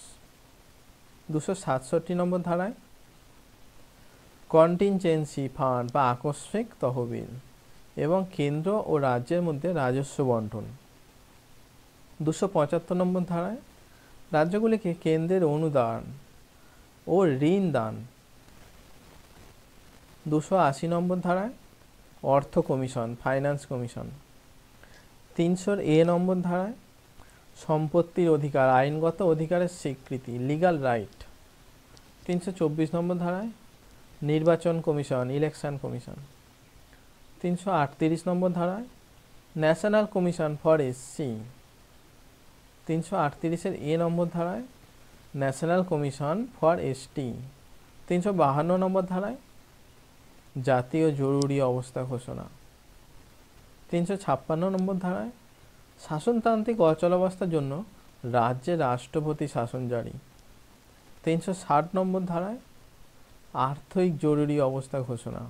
267 নম্বর ধারায় কন্টিনজেন্সি ফান্ড বা আকস্মিক তহবিল এবং কেন্দ্র ও রাজ্যের মধ্যে রাজস্ব বন্টন। 275 নম্বর ধারায় রাজ্যগুলিকে কেন্দ্রের অনুদান ও ঋণ দান। 280 নম্বর ধারায় অর্থ কমিশন, ফাইন্যান্স কমিশন। 300 নম্বর ধারায় সম্পত্তির অধিকার, আইনগত অধিকারের স্বীকৃতি, লিগাল রাইট। 324 নম্বর ধারায় নির্বাচন কমিশন, ইলেকশন কমিশন। 338 নম্বর ধারায় ন্যাশনাল কমিশন ফর এসসি। 338-এর নম্বর ধারায় ন্যাশনাল কমিশন ফর এসটি। 352 নম্বর ধারায় জাতীয় জরুরি অবস্থা ঘোষণা। 356 নম্বর ধারায় শাসনতান্ত্রিক অচলাবস্থার জন্য রাজ্যে রাষ্ট্রপতি শাসন জারি। 360 নম্বর ধারায় আর্থিক জরুরি অবস্থা ঘোষণা।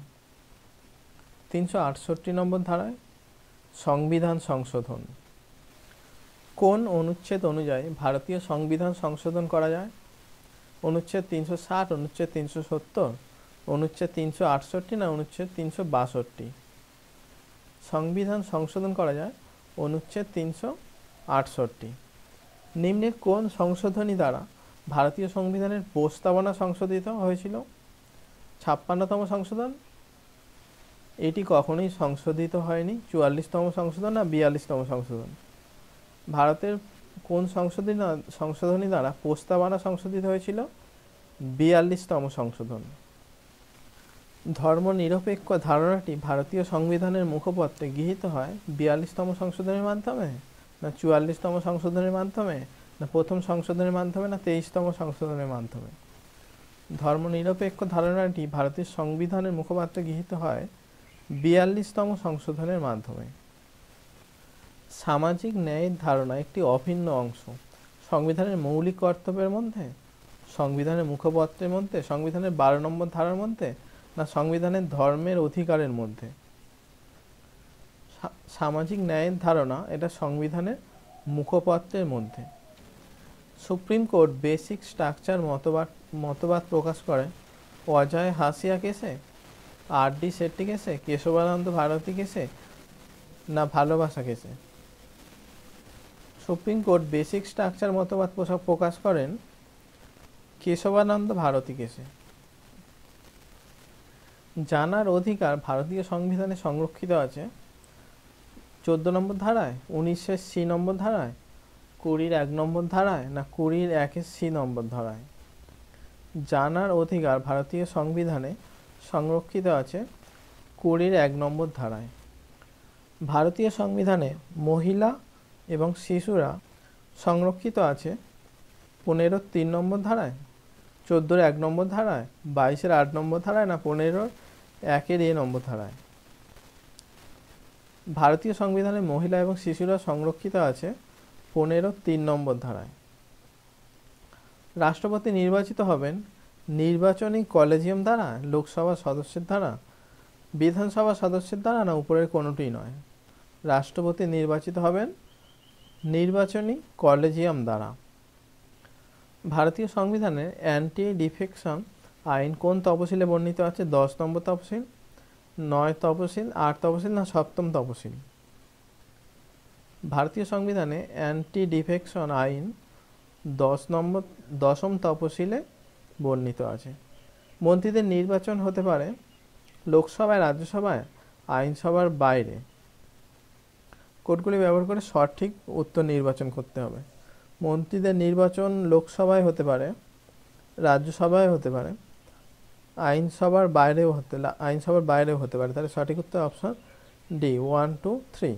368 নম্বর ধারায় সংবিধান সংশোধন। কোন অনুচ্ছেদ অনুযায়ী ভারতীয় সংবিধান সংশোধন করা যায়? অনুচ্ছেদ 360, অনুচ্ছেদ 370, অনুচ্ছেদ 368 না অনুচ্ছেদ 362? সংবিধান সংশোধন করা যায় অনুচ্ছেদ 368। নিম্নের কোন সংশোধনী দ্বারা ভারতীয় সংবিধানের প্রস্তাবনা সংশোধিত হয়েছিল? 56তম সংশোধন। এটি কখনোই সংশোধিত হয়নি। 44তম সংশোধন না 42তম সংশোধন? ভারতের কোন সংশোধনী দ্বারা প্রস্তাবনা সংশোধিত হয়েছিল? 42তম সংশোধন। ধর্মনিরপেক্ষ ধারণাটি ভারতীয় সংবিধানের মুখপত্রে গৃহীত হয় 42তম সংশোধনের মাধ্যমে না 44তম সংশোধনের মাধ্যমে না প্রথম সংশোধনের মাধ্যমে না 23তম সংশোধনের মাধ্যমে? ধর্মনিরপেক্ষ ধারণাটি ভারতের সংবিধানের মুখপাত্রে গৃহীত হয় 42তম সংশোধনের মাধ্যমে। সামাজিক ন্যায়ের ধারণা একটি অভিন্ন অংশ সংবিধানের মৌলিক কর্তব্যের মধ্যে, সংবিধানের মুখপত্রের মধ্যে, সংবিধানের 12 নম্বর ধারার মধ্যে না সংবিধানের ধর্মের অধিকারের মধ্যে? সামাজিক ন্যায়ের ধারণা এটা সংবিধানের মুখপত্রের মধ্যে। সুপ্রিম কোর্ট বেসিক স্ট্রাকচার মতবাদ প্রকাশ করে অজয় হাসিয়া কেসে, আর.ডি. শেট্টি কেসে, কেশবানন্দ ভারতী কেসে না ভালোবাসা কেসে? সুপ্রিম কোর্ট বেসিক স্ট্রাকচার মতবাদ প্রকাশ করেন কেশবানন্দ ভারতী কেসে। জানার অধিকার ভারতীয় সংবিধানে সংরক্ষিত আছে 14 নম্বর ধারায়, 19-এর সি নম্বর ধারায়, 20-এর 1 নম্বর ধারায় না 20-এর 1-এর সি নম্বর ধারায়? জানার অধিকার ভারতীয় সংবিধানে সংরক্ষিত আছে 20-এর 1 নম্বর ধারায়। ভারতীয় সংবিধানে মহিলা এবং শিশুরা সংরক্ষিত আছে 15-3 নম্বর ধারায়, 14-1 নম্বর ধারায়, 22-8 নম্বর ধারায়, না 15-1 নম্বর ধারায়? ভারতীয় সংবিধানে মহিলা এবং শিশুরা সংরক্ষিত আছে 15-3 নম্বর ধারায়। রাষ্ট্রপতি নির্বাচিত হবেন নির্বাচনী কলেজিয়াম দ্বারা, লোকসভা সদস্যের দ্বারা, বিধানসভা সদস্যের দ্বারা, না উপরের কোনোটি নয়? রাষ্ট্রপতি নির্বাচিত হবেন নির্বাচনী কলেজিয়াম দ্বারা। ভারতীয় সংবিধানের অ্যান্টি ডিফেকশন আইন কোন তফসিলে বর্ণিত আছে? 10 নম্বর তফসিল, 9 তফসিল, 8 তফসিল, না 7ম তফসিল? ভারতীয় সংবিধানে অ্যান্টি ডিফেকশন আইন 10ম তফসিলে বর্ণিত আছে। মন্ত্রীদের নির্বাচন হতে পারে লোকসভায়, রাজ্যসভায়, আইনসভার বাইরে। কোডগুলি ব্যবহার করে সঠিক উত্তর নির্বাচন করতে হবে। মন্ত্রীদের নির্বাচন লোকসভায় হতে পারে, রাজ্যসভায় হতে পারে, আইনসভার বাইরেও হতে পারে। তাহলে সঠিক উত্তর অপশন ডি, 1, 2, 3।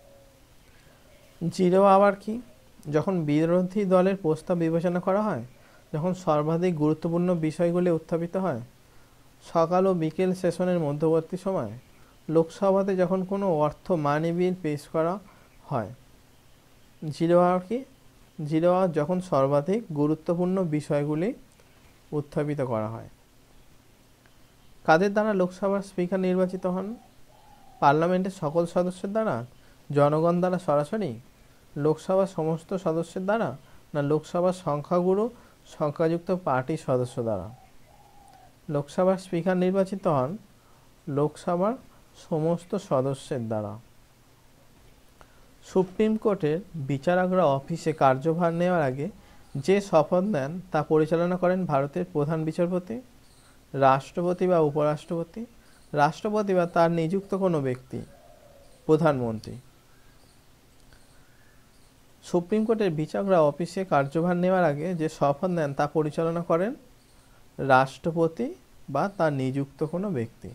জিরো আওয়ার কি? যখন বিরোধী দলের প্রস্তাব বিবেচনা করা হয়, যখন সর্বাধিক গুরুত্বপূর্ণ বিষয়গুলি উত্থাপিত হয়, সকাল ও বিকেল সেশনের মধ্যবর্তী সময়, লোকসভাতে যখন কোনো মানি বিল পেশ করা হয়। জিরো আওয়ার কি? জিরো আওয়ার যখন সর্বাধিক গুরুত্বপূর্ণ বিষয়গুলি উত্থাপিত করা হয়। কাদের দ্বারা লোকসভার স্পিকার নির্বাচিত হন? পার্লামেন্টের সকল সদস্যের দ্বারা, জনগণ দ্বারা সরাসরি, লোকসভার সমস্ত সদস্যের দ্বারা, না লোকসভার সংখ্যাযুক্ত পার্টির সদস্য দ্বারা? লোকসভার স্পিকার নির্বাচিত হন লোকসভার সমস্ত সদস্যের দ্বারা। সুপ্রিম কোর্টের বিচারকরা অফিসে কার্যভার নেওয়ার আগে যে শপথ নেন তা পরিচালনা করেন ভারতের প্রধান বিচারপতি, রাষ্ট্রপতি বা উপরাষ্ট্রপতি, রাষ্ট্রপতি বা তার নিযুক্ত কোনো ব্যক্তি, প্রধানমন্ত্রী। সুপ্রিম কোর্টের বিচারকরা অফিসে কার্যভার নেওয়ার আগে যে শপথ নেন তা পরিচালনা করেন রাষ্ট্রপতি বা তার নিযুক্ত কোনো ব্যক্তি।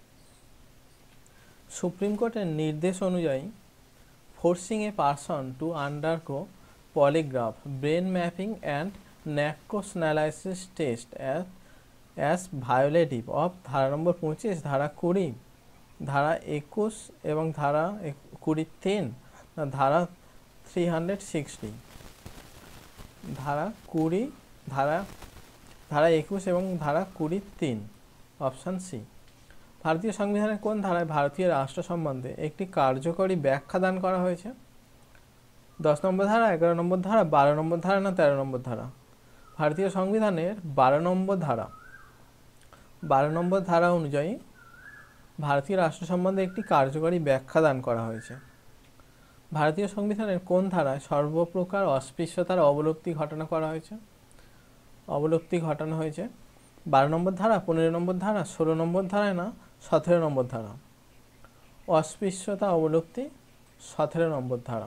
সুপ্রিম কোর্টের নির্দেশ অনুযায়ী forcing a person to undergo polygraph, brain mapping and narcoanalysis test as violative of ধারা নম্বর 25, ধারা 20, ধারা 21 এবং ধারা 20(3), ধারা 360, ধারা 20, ধারা 21 এবং ধারা 20(3), অপশান সি। ভারতীয় সংবিধানের কোন ধারায় ভারতীয় রাষ্ট্র সম্বন্ধে একটি কার্যকরী ব্যাখ্যা দান করা হয়েছে? 10 নম্বর ধারা, 11 নম্বর ধারা, 12 নম্বর ধারা, না 13 নম্বর ধারা? ভারতীয় সংবিধানের 12 নম্বর ধারা। 12 নম্বর ধারা অনুযায়ী ভারতীয় রাষ্ট্র সম্বন্ধে একটি কার্যকরী ব্যাখ্যা দান করা হয়েছে। ভারতীয় সংবিধানের কোন ধারায় সর্বপ্রকার অস্পৃশ্যতার অবলুপ্তি ঘটানো হয়েছে? 12 নম্বর ধারা, 15 নম্বর ধারা, 16 নম্বর ধারায়, না 17 নম্বর ধারা? অস্পৃশ্যতা অবলুপ্তি 17 নম্বর ধারা।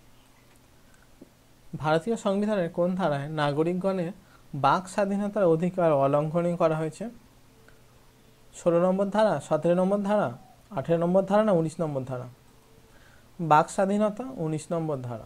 ভারতীয় সংবিধানের কোন ধারায় নাগরিকগণের বাক স্বাধীনতার অধিকার অলঙ্ঘনীয় করা হয়েছে? 16 নম্বর ধারা, 17 নম্বর ধারা, 18 নম্বর ধারা, না 19 নম্বর ধারা? বাক স্বাধীনতা 19 নম্বর ধারা।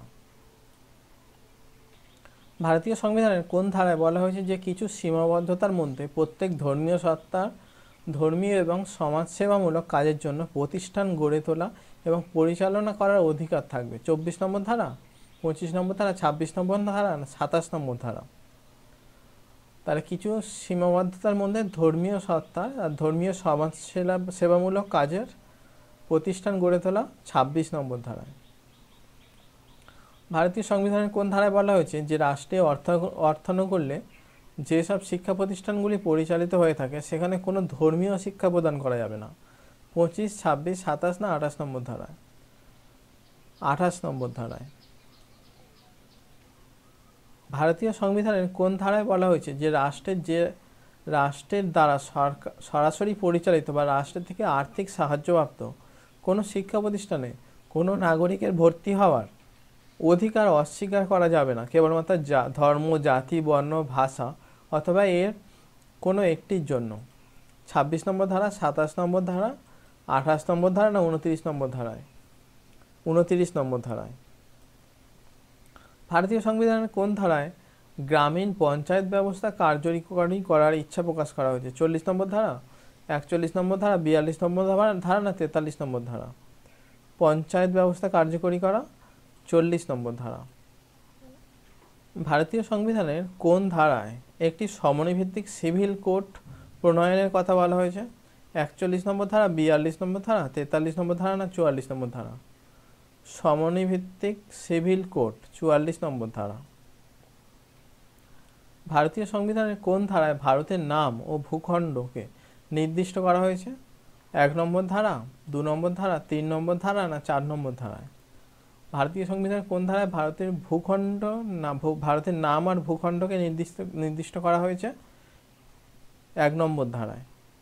ভারতীয় সংবিধানের কোন ধারায় বলা হয়েছে যে কিছু সীমাবদ্ধতার মধ্যে প্রত্যেক ধর্মীয় সত্তার ধর্মীয় এবং সমাজসেবামূলক কাজের জন্য প্রতিষ্ঠান গড়ে তোলা এবং পরিচালনা করার অধিকার থাকবে? 24 নম্বর ধারা, 25 নম্বর ধারা, 26 নম্বর ধারা, 27 নম্বর ধারা? তাহলে কিছু সীমাবদ্ধতার মধ্যে ধর্মীয় সত্তার আর ধর্মীয় সেবামূলক কাজের প্রতিষ্ঠান গড়ে তোলা 26 নম্বর ধারায়। ভারতীয় সংবিধানের কোন ধারায় বলা হয়েছে যে রাষ্ট্রে অর্থানুকূল্যে যেসব শিক্ষা প্রতিষ্ঠানগুলি পরিচালিত হয়ে থাকে সেখানে কোনো ধর্মীয় শিক্ষা প্রদান করা যাবে না? 25, 26, 27, না 28 নম্বর ধারায়? 28 নম্বর ধারায়। ভারতীয় সংবিধানের কোন ধারায় বলা হয়েছে যে রাষ্ট্রের দ্বারা সরাসরি পরিচালিত বা রাষ্ট্রের থেকে আর্থিক সাহায্যপ্রাপ্ত কোনো শিক্ষা প্রতিষ্ঠানে কোনো নাগরিকের ভর্তি হওয়ার অধিকার অস্বীকার করা যাবে না কেবলমাত্র ধর্ম, জাতি, বর্ণ, ভাষা অথবা এর কোনো একটির জন্য? 26 নম্বর ধারা, 27 নম্বর ধারা, 28 নম্বর ধারা, না 29 নম্বর ধারায়? 29 নম্বর ধারায়। ভারতীয় সংবিধানের কোন ধারায় গ্রামীণ পঞ্চায়েত ব্যবস্থা কার্যকরী করার ইচ্ছা প্রকাশ করা হয়েছে? 40 নম্বর ধারা, 41 নম্বর ধারা, 42 নম্বর ধারা না 43 নম্বর ধারা? পঞ্চায়েত ব্যবস্থা কার্যকরী করা 40 নম্বর ধারা। ভারতীয় সংবিধানের কোন ধারায় একটি সমনীভিত্তিক সিভিল কোড প্রণয়নের কথা বলা হয়েছে? 41 নম্বর ধারা, 42 নম্বর ধারা, 43 নম্বর ধারা না 44 নম্বর ধারা? সমনীভিত্তিক সিভিল কোড 44 নম্বর ধারা। ভারতীয় সংবিধানের কোন ধারায় ভারতের নাম ও ভূখণ্ডকে নির্দিষ্ট করা হয়েছে? 1 নম্বর ধারা, 2 নম্বর ধারা, 3 নম্বর ধারা না 4 নম্বর ধারায়? ভারতীয় সংবিধানের কোন ধারায় ভারতের ভূখণ্ড না ভারতের নাম আর ভূখণ্ডকে নির্দিষ্ট করা হয়েছে? 1 নম্বর ধারায়।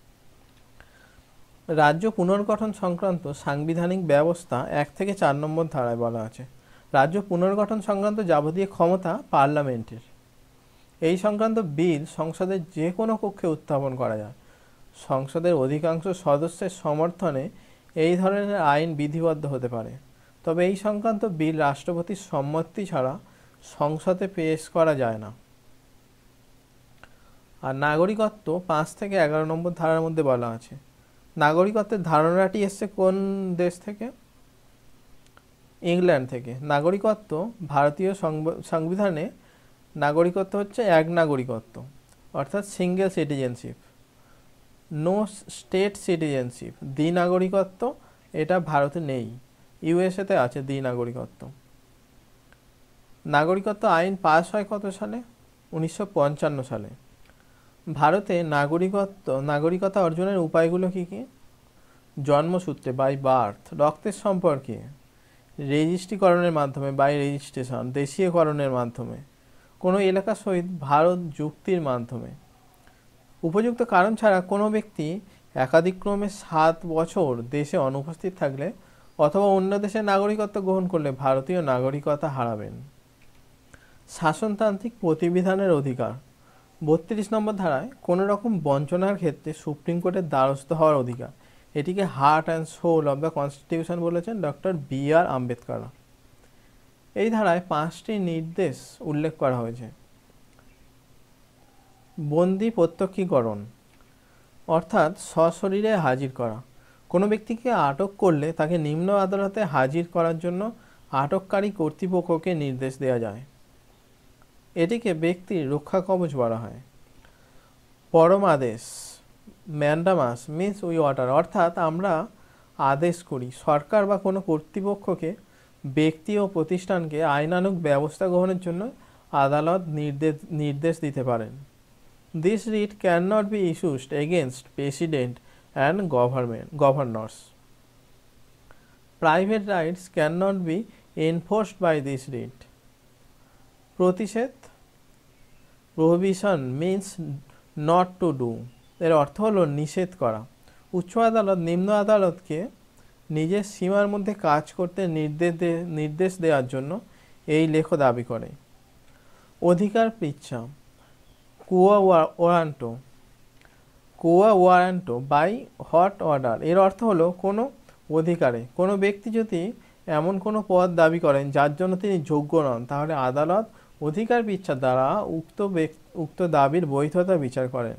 রাজ্য পুনর্গঠন সংক্রান্ত সাংবিধানিক ব্যবস্থা 1 থেকে 4 নম্বর ধারায় বলা আছে। রাজ্য পুনর্গঠন সংক্রান্ত যাবতীয় ক্ষমতা পার্লামেন্টের। এই সংক্রান্ত বিল সংসদের যে কোনো কক্ষে উত্থাপন করা যায়। সংসদের অধিকাংশ সদস্যের সমর্থনে এই ধরনের আইন বিধিবদ্ধ হতে পারে, তবে এই সংক্রান্ত বিল রাষ্ট্রপতির সম্মতি ছাড়া সংসদে পেশ করা যায় না। আর নাগরিকত্ব 5 থেকে 11 নম্বর ধারার মধ্যে বলা আছে। নাগরিকত্বের ধারণাটি এসছে কোন দেশ থেকে? ইংল্যান্ড থেকে। নাগরিকত্ব ভারতীয় সংবিধানে নাগরিকত্ব হচ্ছে এক নাগরিকত্ব, অর্থাৎ single citizenship, no state citizenship. দ্বি নাগরিকত্ব এটা ভারতে নেই, ইউএসএতে আছে দ্বি নাগরিকত্ব। নাগরিকত্ব আইন পাস হয় কত সালে? 1955 সালে। ভারতে নাগরিকতা অর্জনের উপায়গুলো কি কি? জন্মসূত্রে বাই বার্থ, রক্তের সম্পর্কে, রেজিস্ট্রিকরণের মাধ্যমে বাই রেজিস্ট্রেশন, দেশীয়করণের মাধ্যমে, কোনো এলাকার সহিত ভারত যুক্তির মাধ্যমে। উপযুক্ত কারণ ছাড়া কোনো ব্যক্তি একাদিক্রমে 7 বছর দেশে অনুপস্থিত থাকলে অথবা অন্য দেশের নাগরিকত্ব গ্রহণ করলে ভারতীয় নাগরিকতা হারাবেন। শাসনতান্ত্রিক প্রতিবিধানের অধিকার 32 নম্বর ধারায় কোনো রকম বঞ্চনার ক্ষেত্রে সুপ্রিম কোর্টের দ্বারস্থ হওয়ার অধিকার। এটিকে heart and soul of the constitution বলেছেন ডক্টর বি.আর. আম্বেদকর। এই ধারায় 5টি নির্দেশ উল্লেখ করা হয়েছে। বন্দি প্রত্যক্ষীকরণ অর্থাৎ সশরীরে হাজির করা। কোনো ব্যক্তিকে আটক করলে তাকে নিম্ন আদালতে হাজির করার জন্য আটককারী কর্তৃপক্ষকে নির্দেশ দেওয়া যায়। এটিকে ব্যক্তির রক্ষা কবচ বলা হয়। পরম আদেশ ম্যান্ডামাস মিন্স উই অর্ডার, অর্থাৎ আমরা আদেশ করি। সরকার বা কোনো কর্তৃপক্ষকে ব্যক্তি ও প্রতিষ্ঠানকে আইনানুগ ব্যবস্থা গ্রহণের জন্য আদালত নির্দেশ দিতে পারেন। This writ can not be issued against president and governors. Private rights can not be enforced by this writ. প্রতিষেধ prohibition means not to do, এর অর্থ হলো নিষেধ করা। উচ্চ আদালত নিম্ন আদালতকে নিজের সীমার মধ্যে কাজ করতে নির্দেশ দেওয়ার জন্য এই লেখ দাবি করে। অধিকার পৃচ্ছা কুয়া ওয়ারান্টো বাই হট অর্ডার, এর অর্থ হলো কোনো অধিকারে কোনো ব্যক্তি যদি এমন কোনো পদ দাবি করেন যার জন্য তিনি যোগ্য নন, তাহলে আদালত অধিকার পৃচ্ছার দ্বারা উক্ত দাবির বৈধতা বিচার করেন।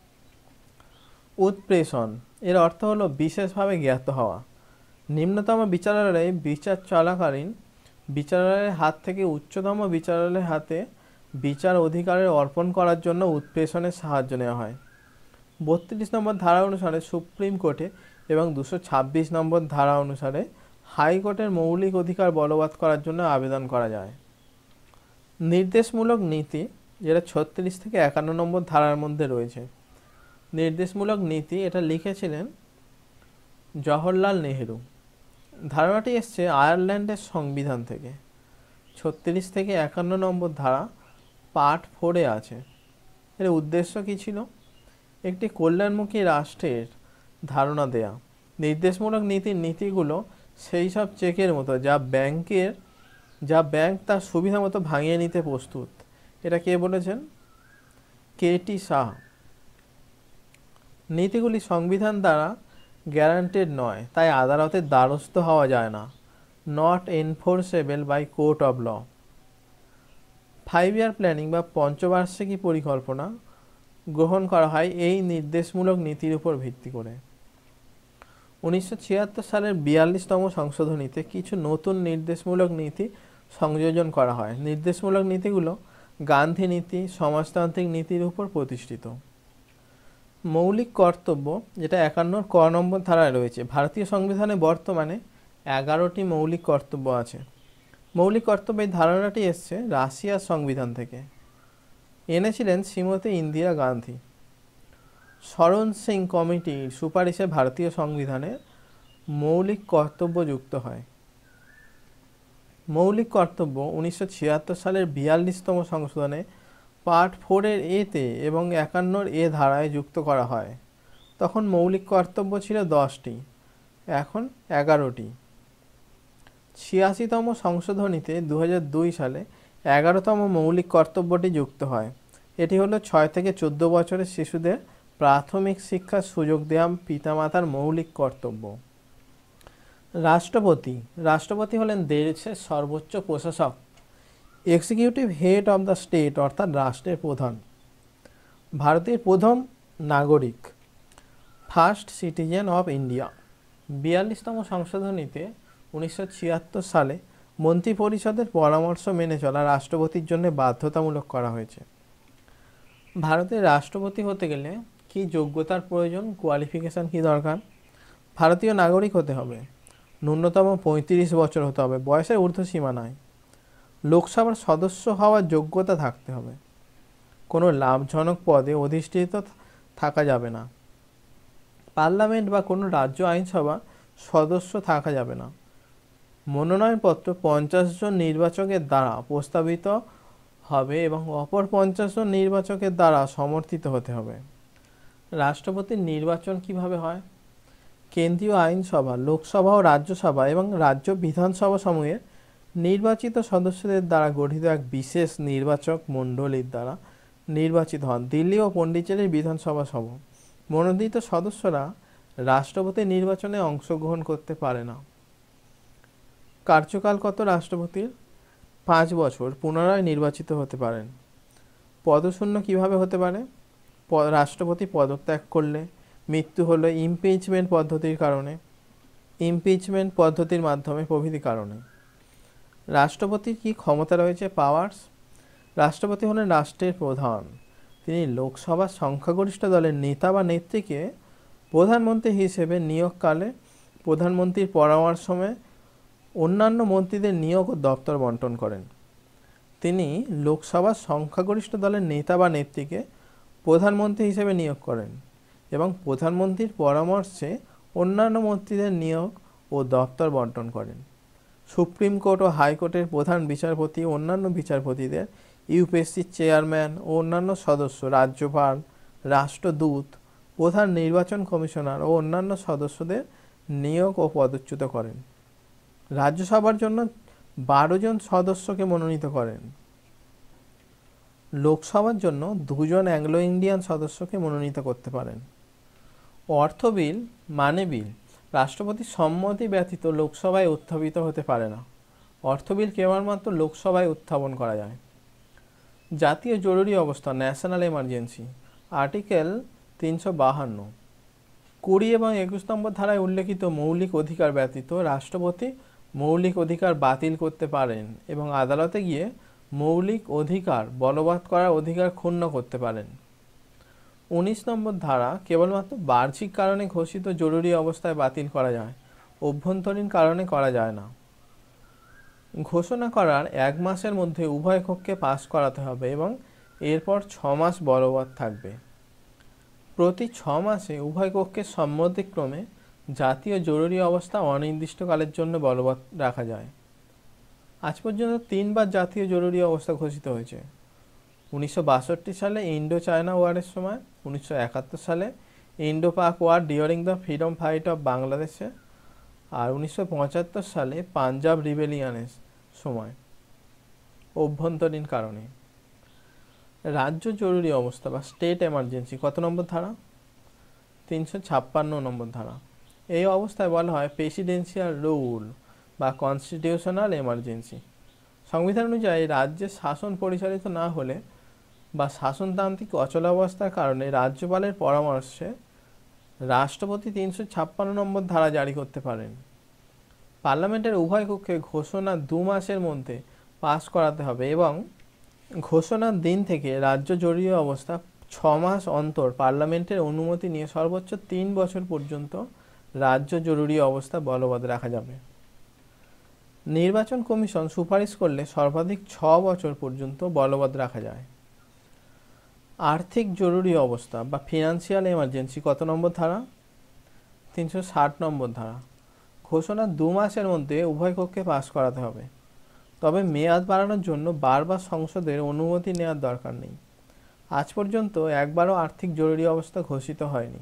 উৎপ্রেষণ এর অর্থ হলো বিশেষভাবে জ্ঞাত হওয়া। নিম্নতম বিচারালয়ে বিচার চলাকালীন বিচারালয়ের হাত থেকে উচ্চতম বিচারালয়ের হাতে বিচার অধিকারের অর্পণ করার জন্য উৎপ্রেষণের সাহায্য নেওয়া হয়। 32 নম্বর ধারা অনুসারে সুপ্রিম কোর্টে এবং 226 নম্বর ধারা অনুসারে হাইকোর্টের মৌলিক অধিকার বলবৎ করার জন্য আবেদন করা যায়। নির্দেশমূলক নীতি যেটা 36 থেকে 51 নম্বর ধারার মধ্যে রয়েছে। নির্দেশমূলক নীতি এটা লিখেছিলেন জওহরলাল নেহেরু। ধারণাটি এসছে আয়ারল্যান্ডের সংবিধান থেকে। 36 থেকে 51 নম্বর ধারা পার্ট 4-এ আছে। এর উদ্দেশ্য কী ছিল? একটি কল্যাণমুখী রাষ্ট্রের ধারণা দেয়া। নির্দেশমূলক নীতিগুলো সেই সব চেকের মতো যা ব্যাংক তার সুবিধা মতো ভাঙিয়ে নিতে প্রস্তুত। এটা কে বলেছেন? কে.টি. শাহ। নীতিগুলি সংবিধান দ্বারা গ্যারান্টেড নয়, তাই আদালতের দ্বারস্থ হওয়া যায় না। Not enforceable by court of law. 5 year planning বা পঞ্চবার্ষিকী পরিকল্পনা গ্রহণ করা হয় এই নির্দেশমূলক নীতির উপর ভিত্তি করে। 1976 সালের 42তম সংশোধনীতে কিছু নতুন নির্দেশমূলক নীতি সংযোজন করা হয়। নির্দেশমূলক নীতিগুলো গান্ধী নীতি, সমাজতান্ত্রিক নীতির উপর প্রতিষ্ঠিত। মৌলিক কর্তব্য, যেটা 51 ক নম্বর ধারায় রয়েছে। ভারতীয় সংবিধানে বর্তমানে 11টি মৌলিক কর্তব্য আছে। মৌলিক কর্তব্যের ধারণাটি এসছে রাশিয়ার সংবিধান থেকে, এনেছিলেন শ্রীমতী ইন্দিরা গান্ধী। শরণ সিং কমিটির সুপারিশে ভারতীয় সংবিধানে মৌলিক কর্তব্য যুক্ত হয়। মৌলিক কর্তব্য 1976 সালের 42তম সংশোধনে পার্ট 4-এর এতে এবং 51-র এ ধারায় যুক্ত করা হয়। তখন মৌলিক কর্তব্য ছিল 10টি, এখন 11টি। 86তম সংশোধনীতে 2002 সালে 11তম মৌলিক কর্তব্যটি যুক্ত হয়। এটি হলো 6 থেকে 14 বছরের শিশুদের প্রাথমিক শিক্ষার সুযোগ দেওয়া পিতামাতার মৌলিক কর্তব্য। রাষ্ট্রপতি হলেন দেশের সর্বোচ্চ প্রশাসক, executive head of the state, অর্থাৎ রাষ্ট্রের প্রধান। ভারতের প্রথম নাগরিক, ফার্স্ট সিটিজেন অফ ইন্ডিয়া। 42তম সংশোধনীতে 1976 সালে মন্ত্রিপরিষদের পরামর্শ মেনে চলা রাষ্ট্রপতির জন্য বাধ্যতামূলক করা হয়েছে। ভারতের রাষ্ট্রপতি হতে গেলে কি যোগ্যতার প্রয়োজন, কোয়ালিফিকেশান কি দরকার? ভারতীয় নাগরিক হতে হবে, ন্যূনতম 35 বছর হতে হবে, বয়সের ঊর্ধ্বসীমা নাই। লোকসভার সদস্য হওয়ার যোগ্যতা থাকতে হবে, কোনো লাভজনক পদে অধিষ্ঠিত থাকা যাবে না। পার্লামেন্ট বা কোনো রাজ্য আইনসভা সদস্য থাকা যাবে না। মনোনয়নপত্র 50 জন নির্বাচকের দ্বারা প্রস্তাবিত হবে এবং অপর 50 জন নির্বাচকের দ্বারা সমর্থিত হতে হবে। রাষ্ট্রপতির নির্বাচন কিভাবে হয়? কেন্দ্রীয় আইনসভা, লোকসভা ও রাজ্যসভা এবং রাজ্য বিধানসভা সমূহের নির্বাচিত সদস্যদের দ্বারা গঠিত এক বিশেষ নির্বাচক মণ্ডলীর দ্বারা নির্বাচিত হন। দিল্লি ও পন্ডিচেরির বিধানসভা সহ মনোনীত সদস্যরা রাষ্ট্রপতির নির্বাচনে অংশগ্রহণ করতে পারে না। কার্যকাল কত রাষ্ট্রপতির? 5 বছর, পুনরায় নির্বাচিত হতে পারেন। পদশূন্য কিভাবে হতে পারে? রাষ্ট্রপতি পদত্যাগ করলে, মৃত্যু হলে, ইমপিচমেন্ট পদ্ধতির কারণে, ইমপিচমেন্ট পদ্ধতির মাধ্যমে প্রভৃতি কারণে। রাষ্ট্রপতির কি ক্ষমতা রয়েছে, পাওয়ার্স? রাষ্ট্রপতি হলেন রাষ্ট্রের প্রধান। তিনি লোকসভার সংখ্যাগরিষ্ঠ দলের নেতা বা নেত্রীকে প্রধানমন্ত্রী হিসেবে নিয়োগকালে প্রধানমন্ত্রীর পরামর্শমে অন্যান্য মন্ত্রীদের নিয়োগ ও দপ্তর বন্টন করেন। তিনি লোকসভার সংখ্যাগরিষ্ঠ দলের নেতা বা নেত্রীকে প্রধানমন্ত্রী হিসেবে নিয়োগ করেন এবং প্রধানমন্ত্রীর পরামর্শে অন্যান্য মন্ত্রীদের নিয়োগ ও দপ্তর বন্টন করেন। সুপ্রিম কোর্ট ও হাইকোর্টের প্রধান বিচারপতি ও অন্যান্য বিচারপতিদের, ইউপিএসসির চেয়ারম্যান ও অন্যান্য সদস্য, রাজ্যপাল, রাষ্ট্রদূত, প্রধান নির্বাচন কমিশনার ও অন্যান্য সদস্যদের নিয়োগ ও পদচ্যুত করেন। রাজ্যসভার জন্য 12 জন সদস্যকে মনোনীত করেন। লোকসভার জন্য 2 জন অ্যাংলো ইন্ডিয়ান সদস্যকে মনোনীত করতে পারেন। অর্থ বিল মানে বিল রাষ্ট্রপতির সম্মতি ব্যতীত লোকসভায় উত্থাপিত হতে পারে না। অর্থ বিল কেবলমাত্র লোকসভায় উত্থাপন করা যায়। জাতীয় জরুরি অবস্থা, ন্যাশনাল এমার্জেন্সি, আর্টিকেল 352। 20 এবং 21 নম্বর ধারায় উল্লেখিত মৌলিক অধিকার ব্যতীত রাষ্ট্রপতি মৌলিক অধিকার বাতিল করতে পারেন এবং আদালতে গিয়ে মৌলিক অধিকার বলবৎ করার অধিকার ক্ষুণ্ণ করতে পারেন। 19 নম্বর ধারা কেবলমাত্র বাহ্যিক কারণে ঘোষিত জরুরি অবস্থায় বাতিল করা যায়, অভ্যন্তরীণ কারণে করা যায় না। ঘোষণা করার 1 মাসের মধ্যে উভয় কক্ষে পাস করাতে হবে এবং এরপর 6 মাস বলবৎ থাকবে। প্রতি 6 মাসে উভয় কক্ষের সম্মতিক্রমে জাতীয় জরুরি অবস্থা অনির্দিষ্টকালের জন্য বলবৎ রাখা যায়। আজ পর্যন্ত 3 বার জাতীয় জরুরি অবস্থা ঘোষিত হয়েছে। 1962 সালে ইন্ডো চায়না ওয়ারের সময়, 1971 সালে Indo Pak war during the freedom fight of বাংলাদেশে, আর 1975 সালে পাঞ্জাব রিবেলিয়নের সময়। অভ্যন্তরীণ কারণে রাজ্য জরুরি অবস্থা বা স্টেট এমার্জেন্সি কত নম্বর ধারা? 356 নম্বর ধারা। এই অবস্থায় বলা হয় প্রেসিডেন্সিয়াল রুল বা কনস্টিটিউশনাল এমার্জেন্সি। সংবিধান অনুযায়ী রাজ্যের শাসন পরিচালিত না হলে বা শাসনতান্ত্রিক অচলাবস্থার কারণে রাজ্যপালের পরামর্শে রাষ্ট্রপতি 356 নম্বর ধারা জারি করতে পারেন। পার্লামেন্টের উভয় কক্ষে ঘোষণা 2 মাসের মধ্যে পাস করাতে হবে এবং ঘোষণার দিন থেকে রাজ্য জরুরি অবস্থা 6 মাস অন্তর পার্লামেন্টের অনুমতি নিয়ে সর্বোচ্চ 3 বছর পর্যন্ত রাজ্য জরুরি অবস্থা বলবৎ রাখা যাবে। নির্বাচন কমিশন সুপারিশ করলে সর্বাধিক 6 বছর পর্যন্ত বলবৎ রাখা যায়। আর্থিক জরুরি অবস্থা বা ফিনান্সিয়াল এমার্জেন্সি কত নম্বর ধারা? 360 নম্বর ধারা। ঘোষণা 2 মাসের মধ্যে উভয় কক্ষে পাস করাতে হবে, তবে মেয়াদ বাড়ানোর জন্য বারবার সংসদের অনুমতি নেওয়ার দরকার নেই। আজ পর্যন্ত একবারও আর্থিক জরুরি অবস্থা ঘোষিত হয়নি।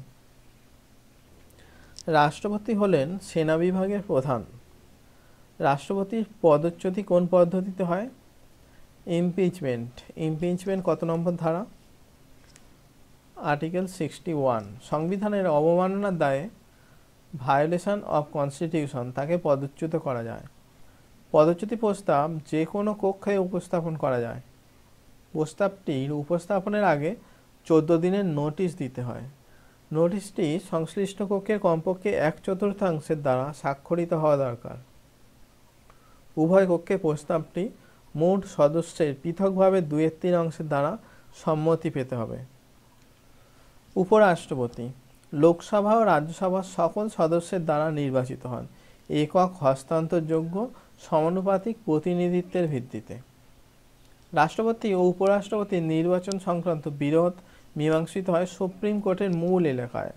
রাষ্ট্রপতি হলেন সেনা বিভাগের প্রধান। রাষ্ট্রপতির পদচ্যুতি কোন পদ্ধতিতে হয়? ইমপিচমেন্ট। ইমপিচমেন্ট কত নম্বর ধারা? আর্টিকেল 61। সংবিধানের অবমাননার দায়ে ভায়োলেশন অফ কনস্টিটিউশন তাকে পদচ্যুত করা যায়। পদচ্যুতি প্রস্তাব যে কোনো কক্ষে উপস্থাপন করা যায়। প্রস্তাবটির উপস্থাপনের আগে 14 দিনের নোটিশ দিতে হয়। নোটিশটি সংশ্লিষ্ট কক্ষের কমপক্ষে 1/4 দ্বারা স্বাক্ষরিত হওয়া দরকার। উভয় কক্ষে প্রস্তাবটি মোট সদস্যের পৃথকভাবে 2/3 দ্বারা সম্মতি পেতে হবে। উপরাষ্ট্রপতি লোকসভা ও রাজ্যসভার সকল সদস্যের দ্বারা নির্বাচিত হন একক হস্তান্তরযোগ্য সমানুপাতিক প্রতিনিধিত্বের ভিত্তিতে। রাষ্ট্রপতি ও উপরাষ্ট্রপতির নির্বাচন সংক্রান্ত বিরোধ মীমাংসিত হয় সুপ্রিম কোর্টের মূল এলাকায়।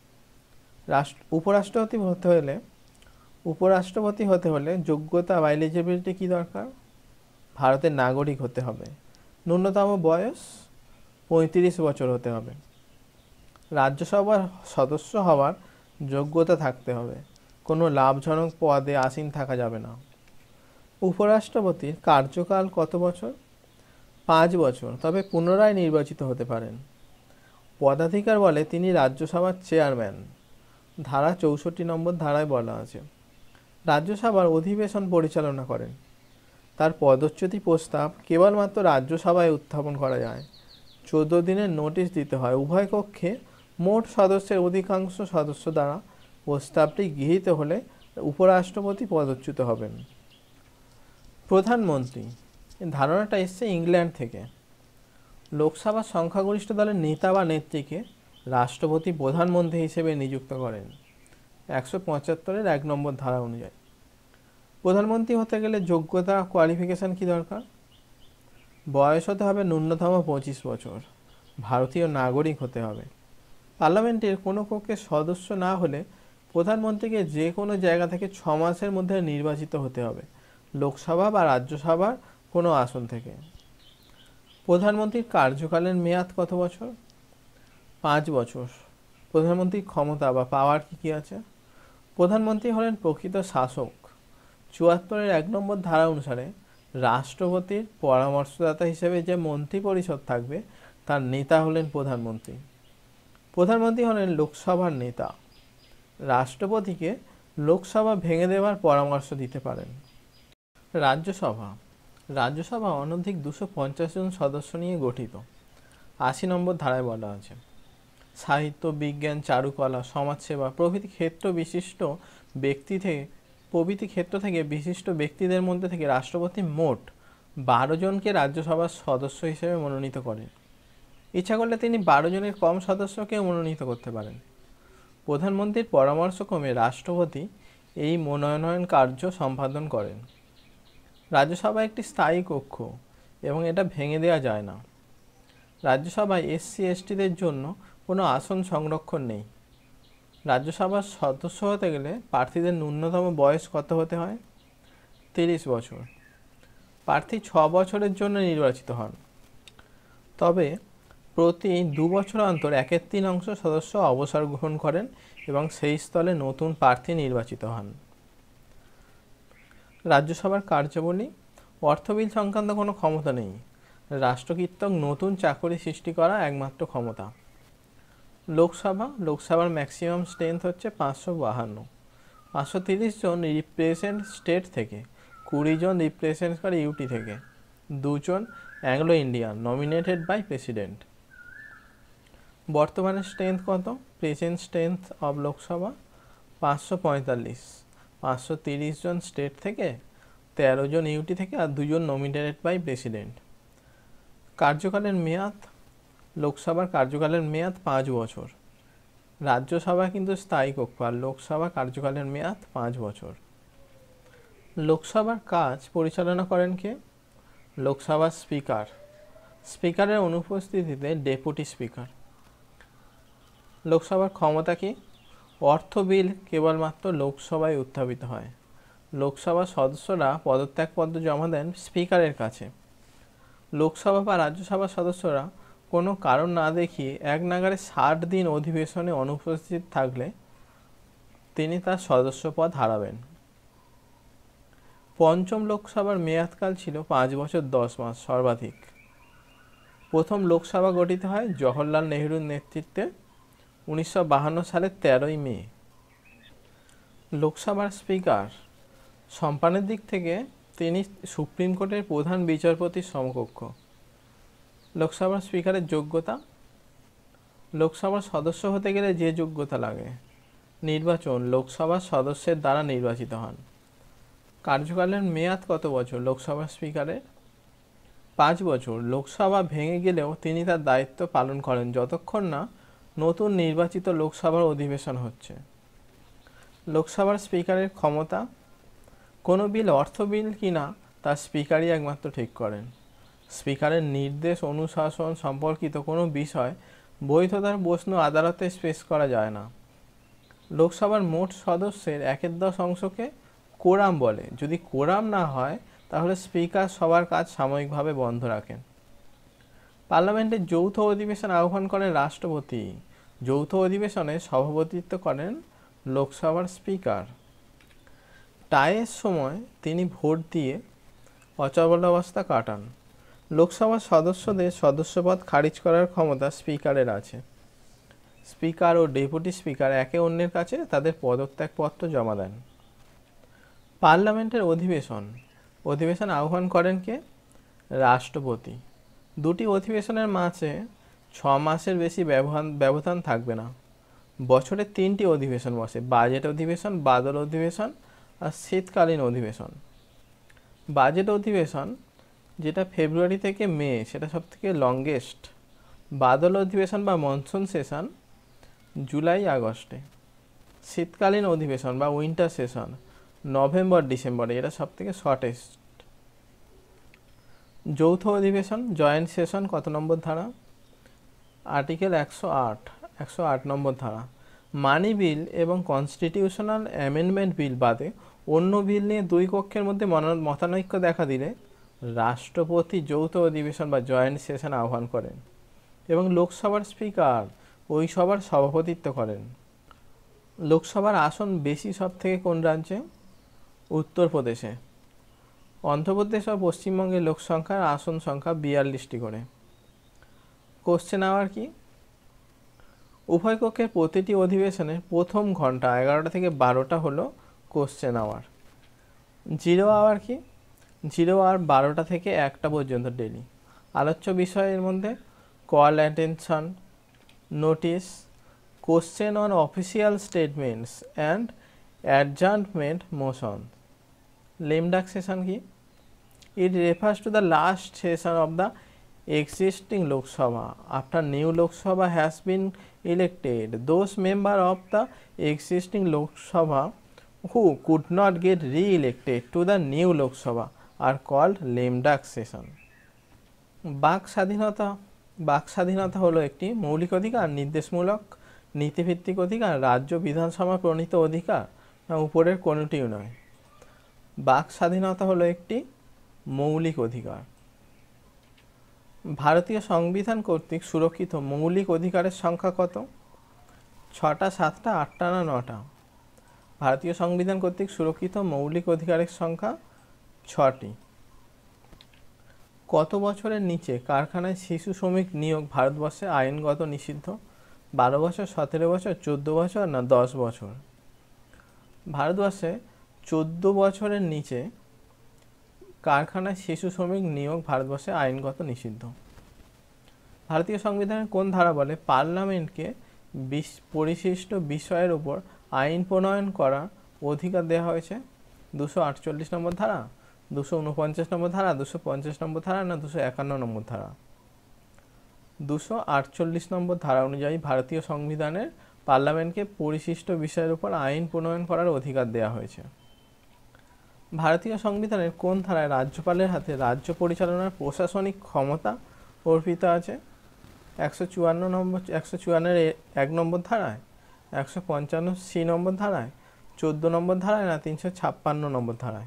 উপরাষ্ট্রপতি হতে হলে যোগ্যতা বা এলিজিবিলিটি কি দরকার? ভারতের নাগরিক হতে হবে। ন্যূনতম বয়স 35 বছর হতে হবে। রাজ্যসভার সদস্য হওয়ার যোগ্যতা থাকতে হবে। কোনো লাভজনক পদে আসীন থাকা যাবে না। উপরাষ্ট্রপতির কার্যকাল কত বছর? 5 বছর, তবে পুনরায় নির্বাচিত হতে পারেন। পদাধিকার বলে তিনি রাজ্যসভার চেয়ারম্যান। ধারা 64 নম্বর ধারায় বলা আছে রাজ্যসভার অধিবেশন পরিচালনা করেন। তার পদচ্যুতি প্রস্তাব কেবলমাত্র রাজ্যসভায় উত্থাপন করা যায়। 14 দিনের নোটিশ দিতে হয়। উভয় কক্ষে মোট সদস্যের অধিকাংশ সদস্য দ্বারা প্রস্তাবটি গৃহীত হলে উপরাষ্ট্রপতি পদচ্যুত হবেন। প্রধানমন্ত্রী ধারণাটা এসছে ইংল্যান্ড থেকে। লোকসভার সংখ্যাগরিষ্ঠ দলের নেতা বা নেত্রীকে রাষ্ট্রপতি প্রধানমন্ত্রী হিসেবে নিযুক্ত করেন 175-এর 1 নম্বর ধারা অনুযায়ী। প্রধানমন্ত্রী হতে গেলে যোগ্যতা কোয়ালিফিকেশন কি দরকার? বয়স হতে হবে ন্যূনতম 25 বছর। ভারতীয় নাগরিক হতে হবে। পার্লামেন্টের কোনো কক্ষের সদস্য না হলে প্রধানমন্ত্রীকে যে কোনো জায়গা থেকে 6 মাসের মধ্যে নির্বাচিত হতে হবে, লোকসভা বা রাজ্যসভার কোনো আসন থেকে। প্রধানমন্ত্রীর কার্যকালের মেয়াদ কত বছর? 5 বছর। প্রধানমন্ত্রীর ক্ষমতা বা পাওয়ার কী আছে? প্রধানমন্ত্রী হলেন প্রকৃত শাসক। 74-এর 1 নম্বর ধারা অনুসারে রাষ্ট্রপতির পরামর্শদাতা হিসেবে যে মন্ত্রী পরিষদ থাকবে তার নেতা হলেন প্রধানমন্ত্রী। প্রধানমন্ত্রী হলেন লোকসভার নেতা। রাষ্ট্রপতিকে লোকসভা ভেঙে দেওয়ার পরামর্শ দিতে পারেন। রাজ্যসভা অনধিক 250 জন সদস্য নিয়ে গঠিত। 80 নম্বর ধারায় বলা আছে সাহিত্য, বিজ্ঞান, চারুকলা, সমাজসেবা প্রভৃতি ক্ষেত্র থেকে বিশিষ্ট ব্যক্তিদের মধ্যে থেকে রাষ্ট্রপতি মোট 12 জনকে রাজ্যসভার সদস্য হিসেবে মনোনীত করেন। ইচ্ছা করলে তিনি 12 জনের কম সদস্যকেও মনোনীত করতে পারেন। প্রধানমন্ত্রীর পরামর্শক্রমে রাষ্ট্রপতি এই মনোনয়ন কার্য সম্পাদন করেন। রাজ্যসভা একটি স্থায়ী কক্ষ এবং এটা ভেঙে দেওয়া যায় না। রাজ্যসভায় SC/STদের জন্য কোনো আসন সংরক্ষণ নেই। রাজ্যসভার সদস্য হতে গেলে প্রার্থীদের ন্যূনতম বয়স কত হতে হয়? 30 বছর। প্রার্থী 6 বছরের জন্য নির্বাচিত হন, তবে প্রতি 2 বছর অন্তর 1/3 সদস্য অবসর গ্রহণ করেন এবং সেই স্থলে নতুন প্রার্থী নির্বাচিত হন। রাজ্যসভার কার্যাবলী অর্থ বিল সংক্রান্ত কোনো ক্ষমতা নেই। রাষ্ট্রকীর্তক নতুন চাকরি সৃষ্টি করা একমাত্র ক্ষমতা। লোকসভার ম্যাক্সিমাম স্ট্রেংথ হচ্ছে 552। 530 জন রিপ্রেজেন্ট স্টেট থেকে, 20 জন রিপ্রেজেন্ট করে ইউটি থেকে, 2 জন Anglo Indian nominated by president. বর্তমানে স্ট্রেংথ কত? প্রেজেন্ট স্ট্রেংথ অব লোকসভা 545, 530 জন স্টেট থেকে, 13 জন ইউটি থেকে আর 2 জন নমিনেটেড বাই প্রেসিডেন্ট। কার্যকালের মেয়াদ, লোকসভার কার্যকালের মেয়াদ 5 বছর। রাজ্যসভা কিন্তু স্থায়ী কক্ষ, আর লোকসভা কার্যকালের মেয়াদ 5 বছর। লোকসভার কাজ পরিচালনা করেন কে? লোকসভার স্পিকার। স্পিকারের অনুপস্থিতিতে ডেপুটি স্পিকার। লোকসভার ক্ষমতা কি? অর্থ বিল কেবলমাত্র লোকসভায় উত্থাপিত হয়। লোকসভার সদস্যরা পদত্যাগপত্র জমা দেন স্পিকারের কাছে। লোকসভা বা রাজ্যসভার সদস্যরা কোনো কারণ না দেখিয়ে এক নাগাড়ে 60 দিন অধিবেশনে অনুপস্থিত থাকলে তিনি তার সদস্য পদ হারাবেন। পঞ্চম লোকসভার মেয়াদকাল ছিল 5 বছর 10 মাস সর্বাধিক। প্রথম লোকসভা গঠিত হয় জওহরলাল নেহরুর নেতৃত্বে 1952 সালের 13ই মে। লোকসভার স্পিকার সম্মানের দিক থেকে তিনি সুপ্রিম কোর্টের প্রধান বিচারপতির সমকক্ষ। লোকসভার স্পিকারের যোগ্যতা, লোকসভার সদস্য হতে গেলে যে যোগ্যতা লাগে। নির্বাচন, লোকসভার সদস্যের দ্বারা নির্বাচিত হন। কার্যকালের মেয়াদ কত বছর লোকসভার স্পিকারের? 5 বছর। লোকসভা ভেঙে গেলেও তিনি তার দায়িত্ব পালন করেন যতক্ষণ না নতুন নির্বাচিত লোকসভার অধিবেশন হচ্ছে। লোকসভার স্পিকারের ক্ষমতা, কোনো বিল অর্থ বিল কিনা তা স্পিকারই একমাত্র ঠিক করেন। স্পিকারের নির্দেশ অনুশাসন সম্পর্কিত কোনো বিষয় বৈধতার প্রশ্ন আদালতে পেশ করা যায় না। লোকসভার মোট সদস্যের 1/10 অংশকে কোরাম বলে। যদি কোরাম না হয় তাহলে স্পিকার সবার কাজ সাময়িকভাবে বন্ধ রাখেন। পার্লামেন্টের যৌথ অধিবেশন আহ্বান করেন রাষ্ট্রপতি। যৌথ অধিবেশনে সভাপতিত্ব করেন লোকসভার স্পিকার। টাইয়ের সময় তিনি ভোট দিয়ে অচলাবস্থা কাটান। লোকসভার সদস্যদের সদস্যপদ খারিজ করার ক্ষমতা স্পিকারের আছে। স্পিকার ও ডেপুটি স্পিকার একে অন্যের কাছে তাদের পদত্যাগপত্র জমা দেন। পার্লামেন্টের অধিবেশন আহ্বান করেন কে? রাষ্ট্রপতি। দুটি অধিবেশনের মাঝে 6 মাসের বেশি ব্যবধান থাকবে না। বছরে 3টি অধিবেশন বসে: বাজেট অধিবেশন, বাদল অধিবেশন আর শীতকালীন অধিবেশন। বাজেট অধিবেশন যেটা ফেব্রুয়ারি থেকে মে, সেটা সবথেকে লংগেস্ট। বাদল অধিবেশন বা মনসুন সেশন জুলাই আগস্টে। শীতকালীন অধিবেশন বা উইন্টার সেশন নভেম্বর ডিসেম্বরে, এটা সবথেকে শর্টেস্ট। যৌথ অধিবেশন জয়েন্ট সেশন কত নম্বর ধারা? আর্টিকেল 108 নম্বর ধারা। মানি বিল এবং কনস্টিটিউশনাল অ্যামেন্ডমেন্ট বিল বাদে অন্য বিল নিয়ে 2 কক্ষের মধ্যে মতানৈক্য দেখা দিলে রাষ্ট্রপতি যৌথ অধিবেশন বা জয়েন্ট সেশন আহ্বান করেন এবং লোকসভার স্পিকার ওই সভার সভাপতিত্ব করেন। লোকসভার আসন বেশি সব থেকে কোন রাজ্যে? উত্তরপ্রদেশে। অন্ধ্রপ্রদেশ ও পশ্চিমবঙ্গের লোক সংখ্যার আসন সংখ্যা 42টি করে। কোশ্চেন আওয়ার কি? উভয় কক্ষের প্রতিটি অধিবেশনের প্রথম ঘন্টা 11টা থেকে 12টা হলো কোশ্চেন আওয়ার। 0 আওয়ার কি? 0 আওয়ার 12টা থেকে 1টা পর্যন্ত ডেলি। আলোচ্য বিষয়ের মধ্যে call attention, notice, question on official statements and adjournment motion. Lame duck session কি? It refers to the last session of the existing Lok Sabha. After new Lok Sabha has been elected, those members of the existing Lok Sabha who could not get re-elected to the new Lok Sabha are called lame duck session. বাক স্বাধীনতা হলো একটি মৌলিক অধিকার, নির্দেশমূলক নীতিভিত্তিক অধিকার, রাজ্য বিধানসভা প্রণীত অধিকার, না উপরের কোনোটিও নয়। বাক স্বাধীনতা হলো একটি মৌলিক অধিকার। ভারতীয় সংবিধান কর্তৃক সুরক্ষিত মৌলিক অধিকারের সংখ্যা কত? 6টা, 7টা, 8টা না 9টা? ভারতীয় সংবিধান কর্তৃক সুরক্ষিত মৌলিক অধিকারের সংখ্যা 6টি। কত বছরের নিচে কারখানায় শিশু শ্রমিক নিয়োগ ভারতবর্ষে আইনগত নিষিদ্ধ? 12 বছর, 17 বছর, 14 বছর না 10 বছর? ভারতবর্ষে 14 বছরের নিচে কারখানায় শিশু শ্রমিক নিয়োগ ভারতবর্ষে আইনগত নিষিদ্ধ। ভারতীয় সংবিধানের কোন ধারা বলে পার্লামেন্টকে পরিশিষ্ট বিষয়ের উপর আইন প্রণয়ন করার অধিকার দেওয়া হয়েছে? 248 নম্বর ধারা, 249 নম্বর ধারা, 250 নম্বর ধারা না 251 নম্বর ধারা? 248 নম্বর ধারা অনুযায়ী ভারতীয় সংবিধানের পার্লামেন্টকে পরিশিষ্ট বিষয়ের উপর আইন প্রণয়ন করার অধিকার দেওয়া হয়েছে। ভারতীয় সংবিধানের কোন ধারায় রাজ্যপালের হাতে রাজ্য পরিচালনার প্রশাসনিক ক্ষমতা অর্পিত আছে? 154 1 নম্বর ধারায়, 155C নম্বর ধারায়, 14 নম্বর ধারায় না 356 নম্বর ধারায়?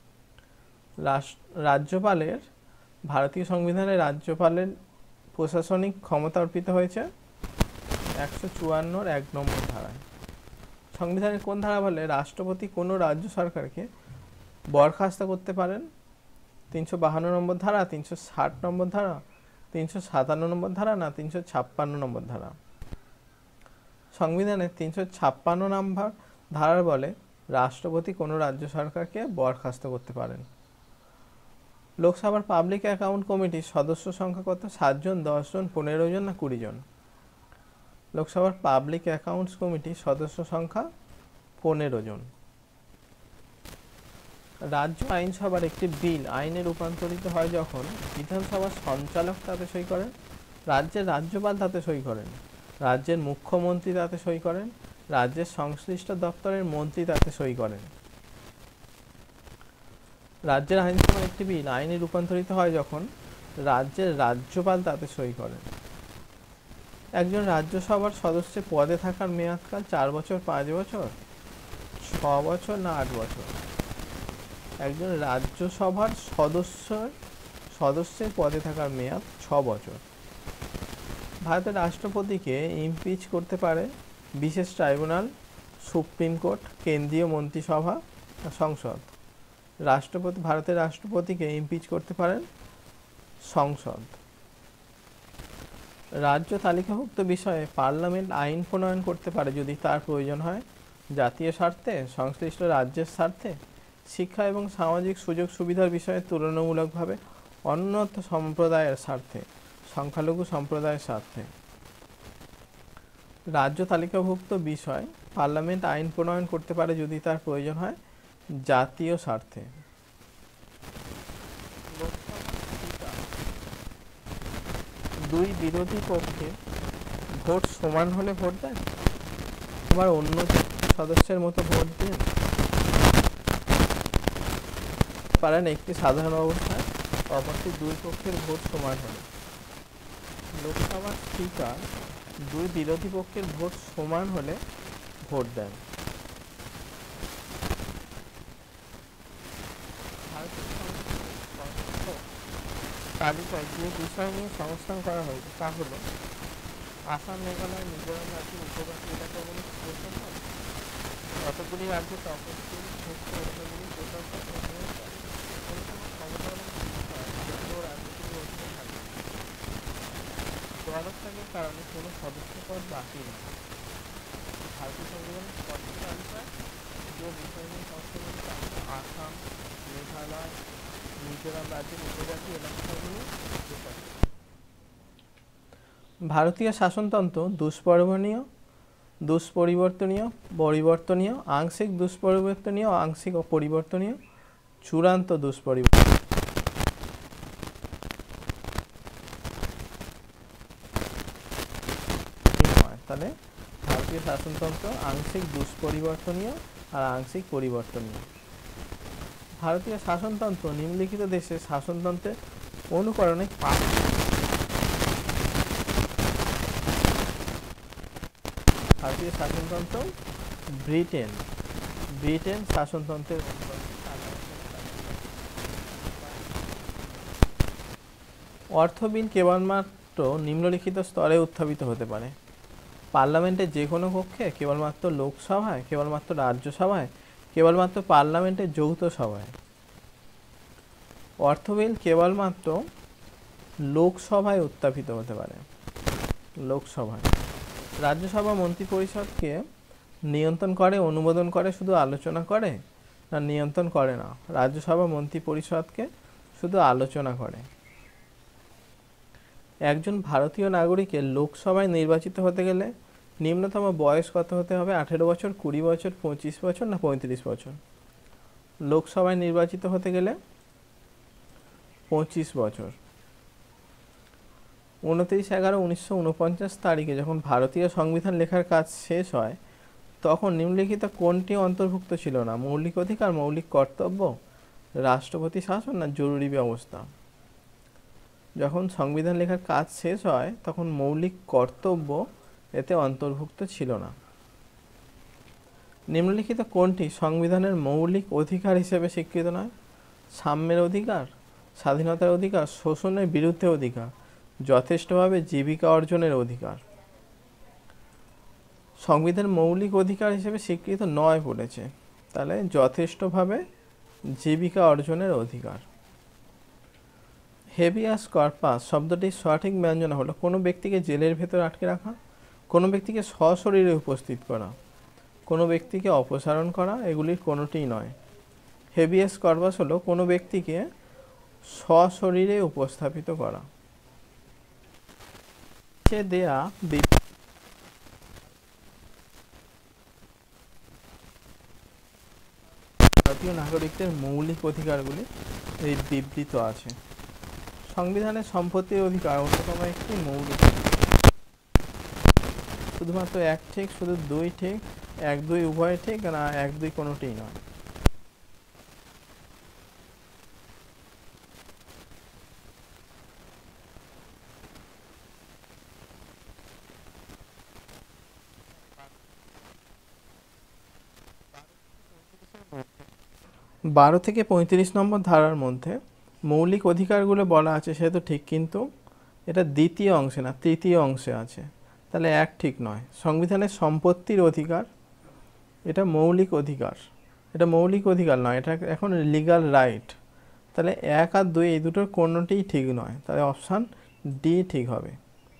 রাজ্যপালের ভারতীয় সংবিধানে রাজ্যপালের প্রশাসনিক ক্ষমতা অর্পিত হয়েছে 154 1 নম্বর ধারায়। সংবিধানের কোন ধারা বলে রাষ্ট্রপতি কোনো রাজ্য সরকারকে বরখাস্ত করতে পারেন? 352 নম্বর ধারা, 360 নম্বর ধারা, 357 নম্বর ধারা না 356 নম্বর ধারা? সংবিধানের 356 নম্বর ধারা বলে রাষ্ট্রপতি কোনো রাজ্য সরকারকে বরখাস্ত করতে পারেন। লোকসভার পাবলিক অ্যাকাউন্ট কমিটির সদস্য সংখ্যা কত? 7 জন, 10 জন, 15 জন না 20 জন? লোকসভার পাবলিক অ্যাকাউন্টস কমিটির সদস্য সংখ্যা 15 জন। রাজ্য আইনসভার একটি বিল আইনে রূপান্তরিত হয় যখন বিধানসভার সঞ্চালক তাতে সই করেন, রাজ্যের রাজ্যপাল তাতে সই করেন, রাজ্যের মুখ্যমন্ত্রী তাতে সই করেন, রাজ্যের সংশ্লিষ্ট দপ্তরের মন্ত্রী তাতে সই করেন। রাজ্যের আইনসভার একটি বিল আইনে রূপান্তরিত হয় যখন রাজ্যের রাজ্যপাল তাতে সই করেন। একজন রাজ্যসভার সদস্যের পদে থাকার মেয়াদকাল 4 বছর, 5 বছর, 6 বছর না 8 বছর? একজন রাজ্যসভার সদস্যের পদে থাকার মেয়াদ 6 বছর। ভারতের রাষ্ট্রপতিকে ইমপিচ করতে পারে বিশেষ ট্রাইব্যুনাল, সুপ্রিম কোর্ট, কেন্দ্রীয় মন্ত্রিসভা, সংসদ? ভারতের রাষ্ট্রপতিকে ইমপিচ করতে পারেন সংসদ। রাজ্য তালিকাভুক্ত বিষয়ে পার্লামেন্ট আইন প্রণয়ন করতে পারে যদি তার প্রয়োজন হয় জাতীয় স্বার্থে, সংশ্লিষ্ট রাজ্যের স্বার্থে, শিক্ষা এবং সামাজিক সুযোগ সুবিধার বিষয়ে তুলনামূলকভাবে অন্যত্র সম্প্রদায়ের স্বার্থে, সংখ্যালঘু সম্প্রদায়ের স্বার্থে। রাজ্য তালিকাভুক্ত বিষয় পার্লামেন্ট আইন প্রণয়ন করতে পারে যদি তার প্রয়োজন হয় জাতীয় স্বার্থে। দুই বিরোধী পক্ষে ভোট সমান হলে ভোট দেন, আবার অন্য সদস্যের মতো ভোট দেন পারেন একটি সাধারণ অবস্থায়, অপরটি দুই পক্ষের ভোট সমান হলে। লোকসভার স্পিকার দুই বিরোধী পক্ষের ভোট সমান হলে ভোট দেন। তালিকায় যে বিষয় নিয়ে সংস্থান করা হয়েছে তা হল আসাম, মেঘালয়, মিজোরাম রাজ্যের উপজাতি এলাকাগুলি প্রথম কতগুলি রাজ্যে তপশিলি ক্ষেত্র এলাকাগুলি প্রথম জলত্যাগের কারণে কোনো সদস্যপদ বাকি নেই। ভারতীয় সংবিধানের স্পষ্ট তালিকায় যে বিষয় নিয়ে সংস্থান করেছে আসাম, মেঘালয়, মিজোরাম রাজ্যের উপজাতি এলাকাগুলি। ভারতীয় শাসনতন্ত্র দুষ্পরিবর্তনীয়, পরিবর্তনীয়, আংশিক দুষ্পরিবর্তনীয়, আংশিক অপরিবর্তনীয়, চূড়ান্ত দুষ্পরিবর্তনীয়। তাহলে ভারতীয় শাসনতন্ত্র আংশিক দুষ্পরিবর্তনীয় আর আংশিক পরিবর্তনীয়। ভারতীয় শাসনতন্ত্র নিম্নলিখিত দেশের শাসনতন্ত্রের অনুকরণে ভারতীয় শাসনতন্ত্র ব্রিটেন শাসনতন্ত্রের অর্থ বিল কেবলমাত্র নিম্নলিখিত স্তরে উত্থাপিত হতে পারে: পার্লামেন্টের যে কোনো কক্ষে, কেবলমাত্র লোকসভায়, কেবলমাত্র রাজ্যসভায়, কেবলমাত্র পার্লামেন্টের যৌথ সভায়। অর্থ বিল কেবলমাত্র লোকসভায় উত্থাপিত হতে পারে, লোকসভায়। রাজ্যসভা মন্ত্রিপরিষদকে নিয়ন্ত্রণ করে, অনুমোদন করে, শুধু আলোচনা করে, না নিয়ন্ত্রণ করে না? রাজ্যসভা মন্ত্রী পরিষদকে শুধু আলোচনা করে। একজন ভারতীয় নাগরিকের লোকসভায় নির্বাচিত হতে গেলে নিম্নতম বয়স কত হতে হবে? 18 বছর, 20 বছর, 25 বছর, না 35 বছর? লোকসভায় নির্বাচিত হতে গেলে 25 বছর। 29/11/1949 তারিখে যখন ভারতীয় সংবিধান লেখার কাজ শেষ হয়, তখন নিম্নলিখিত কোনটি অন্তর্ভুক্ত ছিল না? মৌলিক অধিকার, মৌলিক কর্তব্য, রাষ্ট্রপতি শাসন, না জরুরি ব্যবস্থা? যখন সংবিধান লেখার কাজ শেষ হয় তখন মৌলিক কর্তব্য এতে অন্তর্ভুক্ত ছিল না। নিম্নলিখিত কোনটি সংবিধানের মৌলিক অধিকার হিসেবে স্বীকৃত নয়? সাম্যের অধিকার, স্বাধীনতার অধিকার, শোষণের বিরুদ্ধে অধিকার, যথেষ্টভাবে জীবিকা অর্জনের অধিকার? সংবিধান মৌলিক অধিকার হিসেবে স্বীকৃত নয় বলেছে, তাহলে যথেষ্টভাবে জীবিকা অর্জনের অধিকার। হেবিয়াস কর্পাস শব্দটির সঠিক ব্যঞ্জনা হলো কোনো ব্যক্তিকে জেলের ভেতর আটকে রাখা, কোনো ব্যক্তিকে সশরীরে উপস্থিত করা, কোনো ব্যক্তিকে অপসারণ করা, এগুলির কোনোটিই নয়। হেবিয়াস কর্পাস হলো কোনো ব্যক্তিকে সশরীরে উপস্থাপিত করা। দেয়া ভারতীয় নাগরিকদের মৌলিক অধিকারগুলি এই বিবৃত আছে। সংবিধানের সম্পত্তির অধিকার অন্যতম একটি মৌলিক অধিকার। শুধুমাত্র এক ঠিক, শুধু দুই ঠিক, 1-2 উভয় ঠিক, না 1-2 কোনোটিই নয়। বারো থেকে 35 নম্বর ধারার মধ্যে মৌলিক অধিকারগুলো বলা আছে, সে তো ঠিক, কিন্তু এটা দ্বিতীয় অংশে না তৃতীয় অংশে আছে, তাহলে এক ঠিক নয়। সংবিধানের সম্পত্তির অধিকার এটা মৌলিক অধিকার, এটা মৌলিক অধিকার নয়, এটা এখন লিগ্যাল রাইট, তাহলে 1 আর 2 এই দুটোর কোনোটিই ঠিক নয়, তাহলে অপশান ডি ঠিক হবে।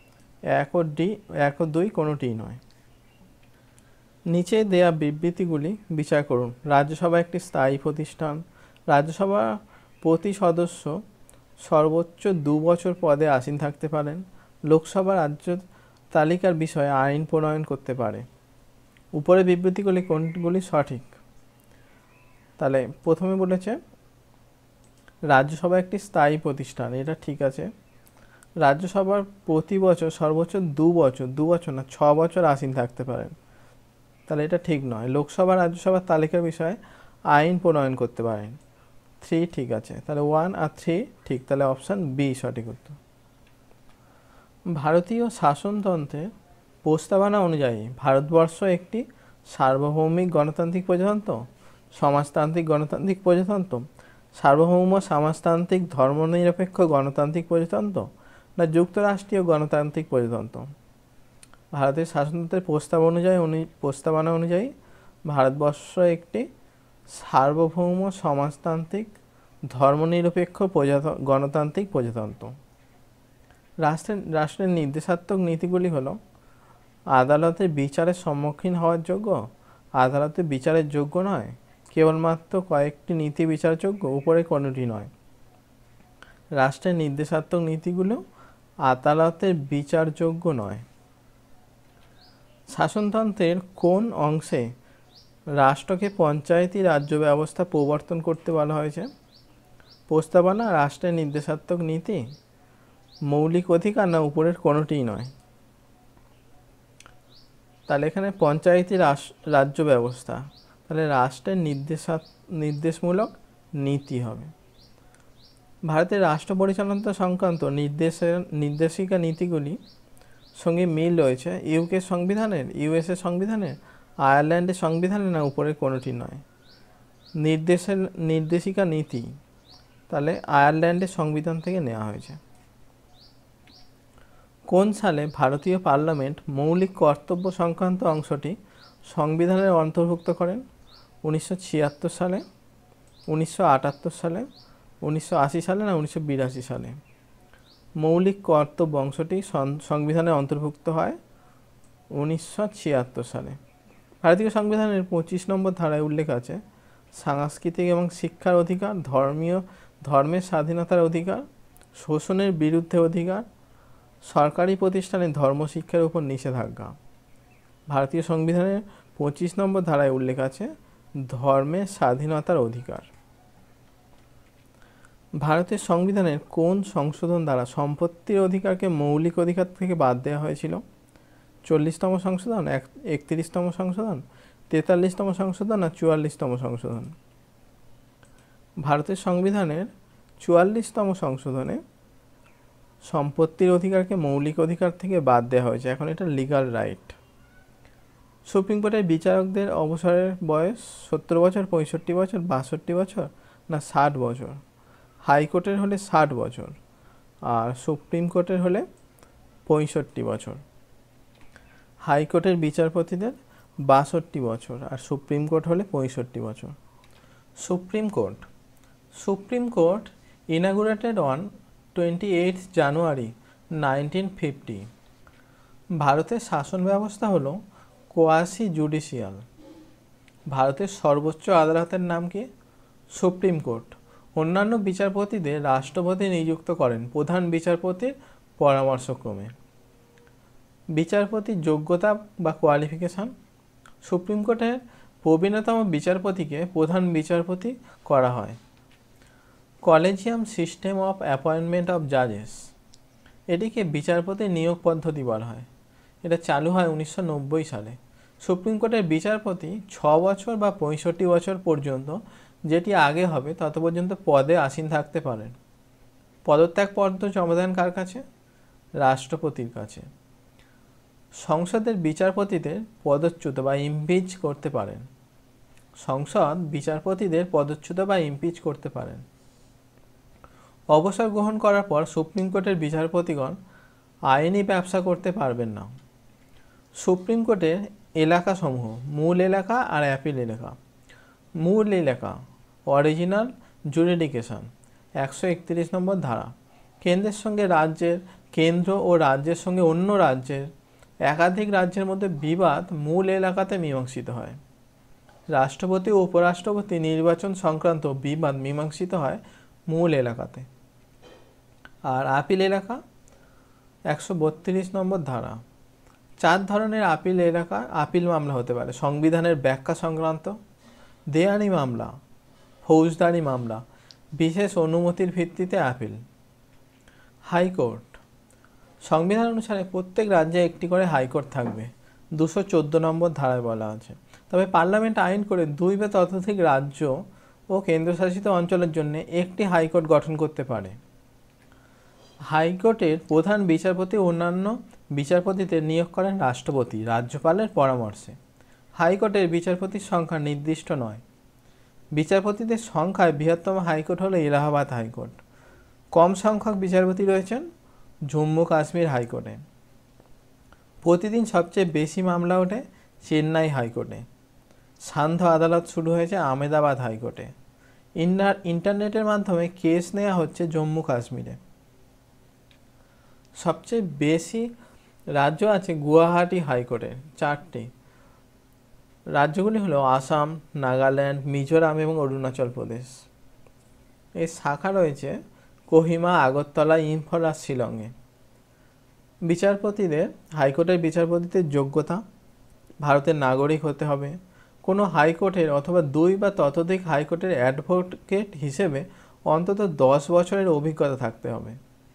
1 ও 2 কোনোটিই নয়। নিচে দেয়া বিবৃতিগুলি বিচার করুন। রাজ্যসভা একটি স্থায়ী প্রতিষ্ঠান। রাজ্যসভা প্রতি সদস্য সর্বোচ্চ 2 বছর পদে আসীন থাকতে পারেন। লোকসভা রাজ্য তালিকার বিষয়ে আইন প্রণয়ন করতে পারে। উপরে বিবৃতিগুলি কোনগুলি সঠিক? তাহলে প্রথমে বলেছে রাজ্যসভা একটি স্থায়ী প্রতিষ্ঠান, এটা ঠিক আছে। রাজ্যসভার প্রতি বছর সর্বোচ্চ 2 বছর না 6 বছর আসীন থাকতে পারেন, তাহলে এটা ঠিক নয়। লোকসভা রাজ্যসভার তালিকার বিষয়ে আইন প্রণয়ন করতে পারেন, 3 ঠিক আছে, তাহলে 1 আর 3 ঠিক, তাহলে অপশান বি সঠিক উত্তর। ভারতীয় শাসনতন্ত্রের প্রস্তাবনা অনুযায়ী ভারতবর্ষ একটি সার্বভৌমিক গণতান্ত্রিক প্রজাতন্ত্র, সমাজতান্ত্রিক গণতান্ত্রিক প্রজাতন্ত্র, সার্বভৌম সমাজতান্ত্রিক ধর্মনিরপেক্ষ গণতান্ত্রিক প্রজাতন্ত্র, না যুক্তরাষ্ট্রীয় গণতান্ত্রিক প্রজাতন্ত্র? ভারতের শাসনতন্ত্রের প্রস্তাবনা অনুযায়ী ভারতবর্ষ একটি সার্বভৌম সমাজতান্ত্রিক ধর্মনিরপেক্ষ গণতান্ত্রিক প্রজাতন্ত্র। রাষ্ট্রের নির্দেশাত্মক নীতিগুলি হলো আদালতের বিচারের সম্মুখীন হওয়ার যোগ্য, আদালতে বিচারের যোগ্য নয়, কেবলমাত্র কয়েকটি নীতি বিচারযোগ্য, উপরে কোনোটি নয়। রাষ্ট্রের নির্দেশাত্মক নীতিগুলো আদালতের বিচারযোগ্য নয়। শাসনতন্ত্রের কোন অংশে রাষ্ট্রকে পঞ্চায়েতি রাজ্য ব্যবস্থা প্রবর্তন করতে বলা হয়েছে? প্রস্তাবনা, রাষ্ট্রের নির্দেশাত্মক নীতি, মৌলিক অধিকার, না উপরের কোনোটিই নয়? তাহলে এখানে পঞ্চায়েতি রাজ্য ব্যবস্থা, তাহলে রাষ্ট্রের নির্দেশমূলক নীতি হবে। ভারতের রাষ্ট্র পরিচালনা সংক্রান্ত নির্দেশিকা নীতিগুলি সঙ্গে মিল রয়েছে ইউকে সংবিধানের, ইউএসএ সংবিধানের, আয়ারল্যান্ডের সংবিধানের, না উপরের কোনোটি নয়? নির্দেশিকা নীতি তাহলে আয়ারল্যান্ডের সংবিধান থেকে নেওয়া হয়েছে। কোন সালে ভারতীয় পার্লামেন্ট মৌলিক কর্তব্য সংক্রান্ত অংশটি সংবিধানের অন্তর্ভুক্ত করেন? 1976 সালে, 1978 সালে, 1980 সালে, না 1982 সালে? মৌলিক কর্তব্য অংশটি সংবিধানে অন্তর্ভুক্ত হয় 1976 সালে। ভারতীয় সংবিধানের 25 নম্বর ধারায় উল্লেখ আছে সাংস্কৃতিক এবং শিক্ষার অধিকার, ধর্মের স্বাধীনতার অধিকার, শোষণের বিরুদ্ধে অধিকার, সরকারি প্রতিষ্ঠানে ধর্মশিক্ষার উপর নিষেধাজ্ঞা। ভারতীয় সংবিধানের 25 নম্বর ধারায় উল্লেখ আছে ধর্মের স্বাধীনতার অধিকার। ভারতের সংবিধানের কোন সংশোধন দ্বারা সম্পত্তির অধিকারকে মৌলিক অধিকার থেকে বাদ দেওয়া হয়েছিল? 40তম সংশোধন, 31তম সংশোধন, 43তম সংশোধন না 44তম সংশোধন? ভারতের সংবিধানের 44তম সংশোধনে সম্পত্তির অধিকারকে মৌলিক অধিকার থেকে বাদ দেওয়া হয়েছে। এখন এটা লিগাল রাইট। সুপ্রিম কোর্টের বিচারকদের অবসরের বয়স 70 বছর, 65 বছর, 62 বছর না 60 বছর? হাইকোর্টের হলে 60 বছর আর সুপ্রিম কোর্টের হলে 65 বছর। হাইকোর্টের বিচারপতিদের 62 বছর আর সুপ্রিম কোর্ট হলে 65 বছর। Supreme court inaugurated on 28 January 1950। ভারতের শাসন ব্যবস্থা হলো কোয়াসি জুডিশিয়াল। ভারতের সর্বোচ্চ আদালতের নাম কি? Supreme court. অন্যান্য বিচারপতিদের রাষ্ট্রপতি নিযুক্ত করেন প্রধান বিচারপতির পরামর্শক্রমে। বিচারপতির যোগ্যতা বা কোয়ালিফিকেশান। সুপ্রিম কোর্টের প্রবীণতম বিচারপতিকে প্রধান বিচারপতি করা হয়। Collegium system of appointment of জাজেস, এটিকে বিচারপতির নিয়োগ পদ্ধতি বলা হয়। এটা চালু হয় 1990 সালে। সুপ্রিম কোর্টের বিচারপতি 6 বছর বা 65 বছর পর্যন্ত, যেটি আগে হবে তত পর্যন্ত পদে আসীন থাকতে পারেন। পদত্যাগপত্র জমা দেন কার কাছে? রাষ্ট্রপতির কাছে। সংসদের বিচারপতিদের পদচ্যুত বা ইমপিচ করতে পারেন। সংসদ বিচারপতিদের পদচ্যুত বা ইমপিচ করতে পারেন। অবসর গ্রহণ করার পর সুপ্রিম কোর্টের বিচারপতিগণ আইনি ব্যবসা করতে পারবেন না। সুপ্রিম কোর্টের এলাকাসমূহ মূল এলাকা আর অ্যাপিল এলাকা। মূল এলাকা অরিজিনাল জুরিডিকেশন 131 নম্বর ধারা। কেন্দ্রের সঙ্গে রাজ্যের, কেন্দ্র ও রাজ্যের সঙ্গে অন্য রাজ্যের, একাধিক রাজ্যের মধ্যে বিবাদ মূল এলাকাতে মীমাংসিত হয়। রাষ্ট্রপতি ও উপরাষ্ট্রপতি নির্বাচন সংক্রান্ত বিবাদ মীমাংসিত হয় মূল এলাকাতে। আর আপিল এলাকা 132 নম্বর ধারা। 4 ধরনের আপিল মামলা হতে পারে: সংবিধানের ব্যাখ্যা সংক্রান্ত, দেওয়ানি মামলা, ফৌজদারি মামলা, বিশেষ অনুমতির ভিত্তিতে আপিল। হাইকোর্ট। সংবিধান অনুসারে প্রত্যেক রাজ্যে একটি করে হাইকোর্ট থাকবে, 214 নম্বর ধারায় বলা আছে। তবে পার্লামেন্ট আইন করে 2 বা ততোধিক রাজ্য ও কেন্দ্রশাসিত অঞ্চলের জন্য একটি হাইকোর্ট গঠন করতে পারে। হাইকোর্টের প্রধান বিচারপতি ও অন্যান্য বিচারপতিদের নিয়োগ করেন রাষ্ট্রপতি রাজ্যপালের পরামর্শে। হাইকোর্টের বিচারপতির সংখ্যা নির্দিষ্ট নয়। বিচারপতিদের সংখ্যায় বৃহত্তম হাইকোর্ট হলো এলাহাবাদ হাইকোর্ট। কম সংখ্যক বিচারপতি রয়েছেন জম্মু কাশ্মীর হাইকোর্টে। প্রতিদিন সবচেয়ে বেশি মামলা ওঠে চেন্নাই হাইকোর্টে। সান্ধ্য আদালত শুরু হয়েছে আহমেদাবাদ হাইকোর্টে। ইন্টারনেটের মাধ্যমে কেস নেওয়া হচ্ছে জম্মু কাশ্মীরে। সবচেয়ে বেশি রাজ্য আছে গুয়াহাটি হাইকোর্টে, 4টি। রাজ্যগুলি হলো আসাম, নাগাল্যান্ড, মিজোরাম এবং অরুণাচল প্রদেশ। এর শাখা রয়েছে কোহিমা, আগরতলা, ইম্ফল আর শিলংয়ে। হাইকোর্টের বিচারপতিদের যোগ্যতা: ভারতের নাগরিক হতে হবে। কোনো হাইকোর্টের অথবা 2 বা ততোধিক হাইকোর্টের অ্যাডভোকেট হিসেবে অন্তত 10 বছরের অভিজ্ঞতা থাকতে হবে।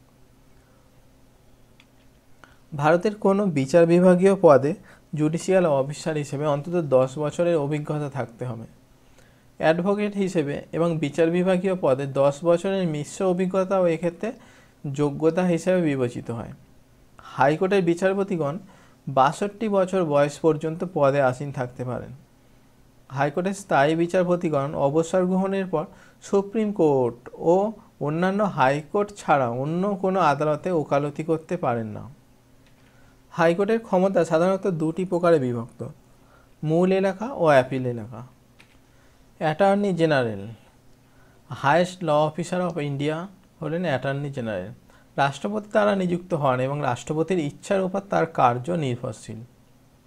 ভারতের কোনো বিচার বিভাগীয় পদে জুডিশিয়াল অফিসার হিসেবে অন্তত 10 বছরের অভিজ্ঞতা থাকতে হবে। অ্যাডভোকেট হিসেবে এবং বিচার বিভাগীয় পদে 10 বছরের মিশ্র অভিজ্ঞতাও এক্ষেত্রে যোগ্যতা হিসেবে বিবেচিত হয়। হাইকোর্টের বিচারপতিগণ 62 বছর বয়স পর্যন্ত পদে আসীন থাকতে পারেন। হাইকোর্টের স্থায়ী বিচারপতিগণ অবসর গ্রহণের পর সুপ্রিম কোর্ট ও অন্যান্য হাইকোর্ট ছাড়া অন্য কোনো আদালতে ওকালতি করতে পারেন না। হাইকোর্টের ক্ষমতা সাধারণত 2টি প্রকারে বিভক্ত: মূল এলাকা ও অ্যাপিল এলাকা। Attorney general, highest law officer of India হলেন অ্যাটর্নি জেনারেল। রাষ্ট্রপতি দ্বারা নিযুক্ত হন এবং রাষ্ট্রপতির ইচ্ছার উপর তার কার্য নির্ভরশীল।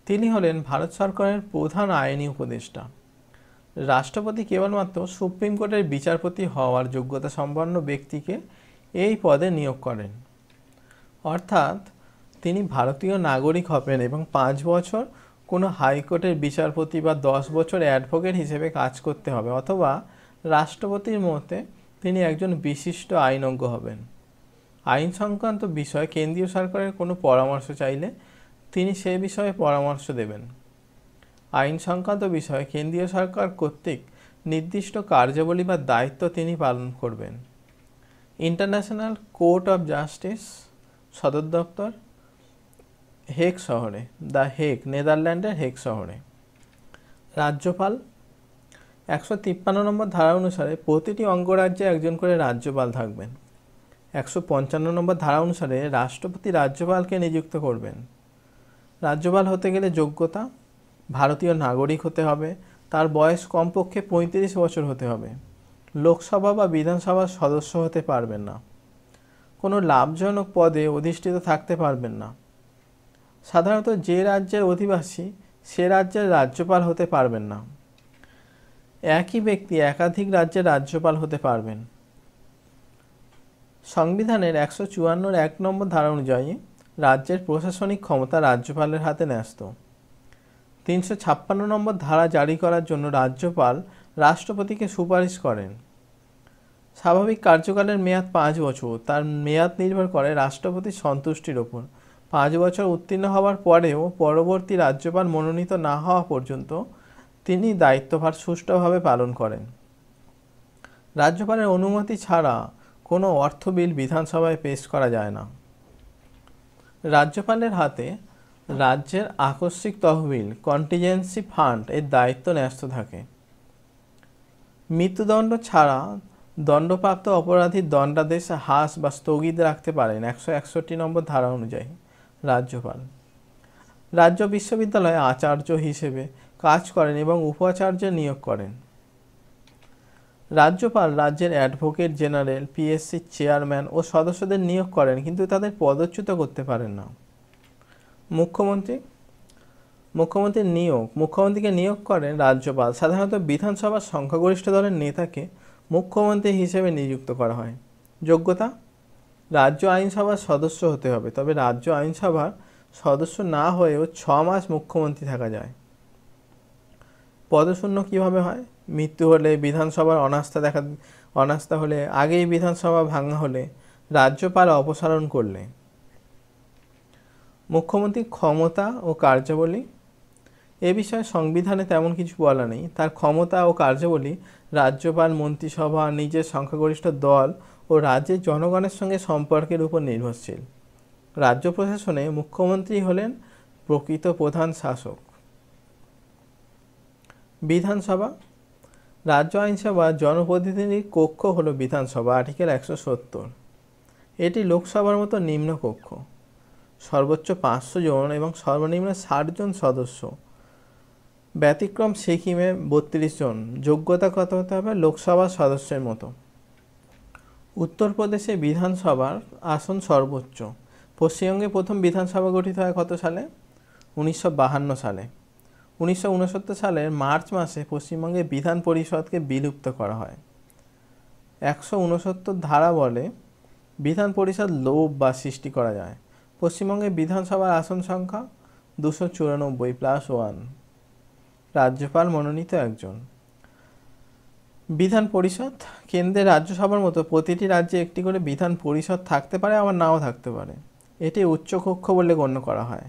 তিনি হলেন ভারত সরকারের প্রধান আইনি উপদেষ্টা। রাষ্ট্রপতি কেবলমাত্র সুপ্রিম কোর্টের বিচারপতি হওয়ার যোগ্যতা সম্পন্ন ব্যক্তিকে এই পদে নিয়োগ করেন। অর্থাৎ তিনি ভারতীয় নাগরিক হবেন এবং 5 বছর কোনো হাইকোর্টের বিচারপতি বা 10 বছর অ্যাডভোকেট হিসেবে কাজ করতে হবে, অথবা রাষ্ট্রপতির মতে তিনি একজন বিশিষ্ট আইনজ্ঞ হবেন। আইন সংক্রান্ত বিষয়ে কেন্দ্রীয় সরকারের কোনো পরামর্শ চাইলে তিনি সে বিষয়ে পরামর্শ দেবেন। আইন সংক্রান্ত বিষয়ে কেন্দ্রীয় সরকার কর্তৃক নির্দিষ্ট কার্যাবলী বা দায়িত্ব তিনি পালন করবেন। ইন্টারন্যাশনাল কোর্ট অফ জাস্টিস সদর দপ্তর হেগ শহরে, দ্য হেগ, নেদারল্যান্ডের হেগ শহরে। রাজ্যপাল 153 নম্বর ধারা অনুসারে প্রতিটি অঙ্গরাজ্যে একজন করে রাজ্যপাল থাকবেন। 155 নম্বর ধারা অনুসারে রাষ্ট্রপতি রাজ্যপালকে নিযুক্ত করবেন। রাজ্যপাল হতে গেলে যোগ্যতা ভারতীয় নাগরিক হতে হবে, তার বয়স কমপক্ষে 35 বছর হতে হবে, লোকসভা বা বিধানসভার সদস্য হতে পারবেন না, কোনো লাভজনক পদে অধিষ্ঠিত থাকতে পারবেন না, সাধারণত যে রাজ্যের অধিবাসী সে রাজ্যের রাজ্যপাল হতে পারবেন না, একই ব্যক্তি একাধিক রাজ্যের রাজ্যপাল হতে পারবেন। সংবিধানের 154(1) নম্বর ধারা অনুযায়ী রাজ্যের প্রশাসনিক ক্ষমতা রাজ্যপালের হাতে ন্যস্ত। 356 নম্বর ধারা জারি করার জন্য রাজ্যপাল রাষ্ট্রপতিকে সুপারিশ করেন। স্বাভাবিক কার্যকালের মেয়াদ 5 বছর। তার মেয়াদ নির্ভর করে রাষ্ট্রপতির সন্তুষ্টির ওপর। 5 বছর উত্তীর্ণ হওয়ার পরেও পরবর্তী রাজ্যপাল মনোনীত না হওয়া পর্যন্ত তিনি দায়িত্বভার সুষ্ঠুভাবে পালন করেন। রাজ্যপালের অনুমতি ছাড়া কোনো অর্থ বিল বিধানসভায় পেশ করা যায় না। রাজ্যপালের হাতে রাজ্যের আকস্মিক তহবিল কন্টিজেন্সি ফান্ড এর দায়িত্ব ন্যস্ত থাকে। মৃত্যুদণ্ড ছাড়া দণ্ডপ্রাপ্ত অপরাধীর দণ্ডাদেশ হ্রাস বা স্থগিত রাখতে পারেন 161 নম্বর ধারা অনুযায়ী রাজ্যপাল। রাজ্য বিশ্ববিদ্যালয়ে আচার্য হিসেবে কাজ করেন এবং উপাচার্য নিয়োগ করেন। রাজ্যপাল রাজ্যের অ্যাডভোকেট জেনারেল, পিএসসি চেয়ারম্যান ও সদস্যদের নিয়োগ করেন, কিন্তু তাদের পদচ্যুত করতে পারেন না। মুখ্যমন্ত্রীকে নিয়োগ করেন রাজ্যপাল। সাধারণত বিধানসভার সংখ্যাগরিষ্ঠ দলের নেতাকে মুখ্যমন্ত্রী হিসেবে নিযুক্ত করা হয়। যোগ্যতা রাজ্য আইনসভার সদস্য হতে হবে, তবে রাজ্য আইনসভার সদস্য না হয়েও 6 মাস মুখ্যমন্ত্রী থাকা যায়। পদশূন্য কিভাবে হয়? মৃত্যু হলে, বিধানসভার অনাস্থা হলে, আগেই বিধানসভা ভাঙা হলে, রাজ্যপাল অপসারণ করলে। মুখ্যমন্ত্রীর ক্ষমতা ও কার্যাবলী এ বিষয়ে সংবিধানে তেমন কিছু বলা নেই। তার ক্ষমতা ও কার্যাবলী রাজ্যপাল, মন্ত্রিসভা, নিজের সংখ্যাগরিষ্ঠ দল ও রাজ্যের জনগণের সঙ্গে সম্পর্কের উপর নির্ভরশীল। রাজ্য প্রশাসনে মুখ্যমন্ত্রী হলেন প্রকৃত প্রধান শাসক। বিধানসভা রাজ্য আইনসভা জনপ্রতিনিধির কক্ষ হল বিধানসভা, আর্টিকেল 170। এটি লোকসভার মতো নিম্ন কক্ষ, সর্বোচ্চ 500 জন এবং সর্বনিম্ন 60 জন সদস্য। ব্যতিক্রম সিকিমে 32 জন। যোগ্যতা কত হতে হবে? লোকসভার সদস্যের মতো। উত্তরপ্রদেশে বিধানসভার আসন সর্বোচ্চ। পশ্চিমবঙ্গে প্রথম বিধানসভা গঠিত হয় কত সালে? 1952 সালে। 1969 সালের মার্চ মাসে পশ্চিমবঙ্গে বিধান পরিষদকে বিলুপ্ত করা হয়। 169 ধারা বলে বিধান পরিষদ লোপ বা সৃষ্টি করা যায়। পশ্চিমবঙ্গে বিধানসভার আসন সংখ্যা 294 + 1। রাজ্যপাল মনোনীত একজন। বিধান পরিষদ কেন্দ্রের রাজ্যসভার মতো প্রতিটি রাজ্যে একটি করে বিধান পরিষদ থাকতে পারে, আবার নাও থাকতে পারে। এটি উচ্চকক্ষ বলে গণ্য করা হয়।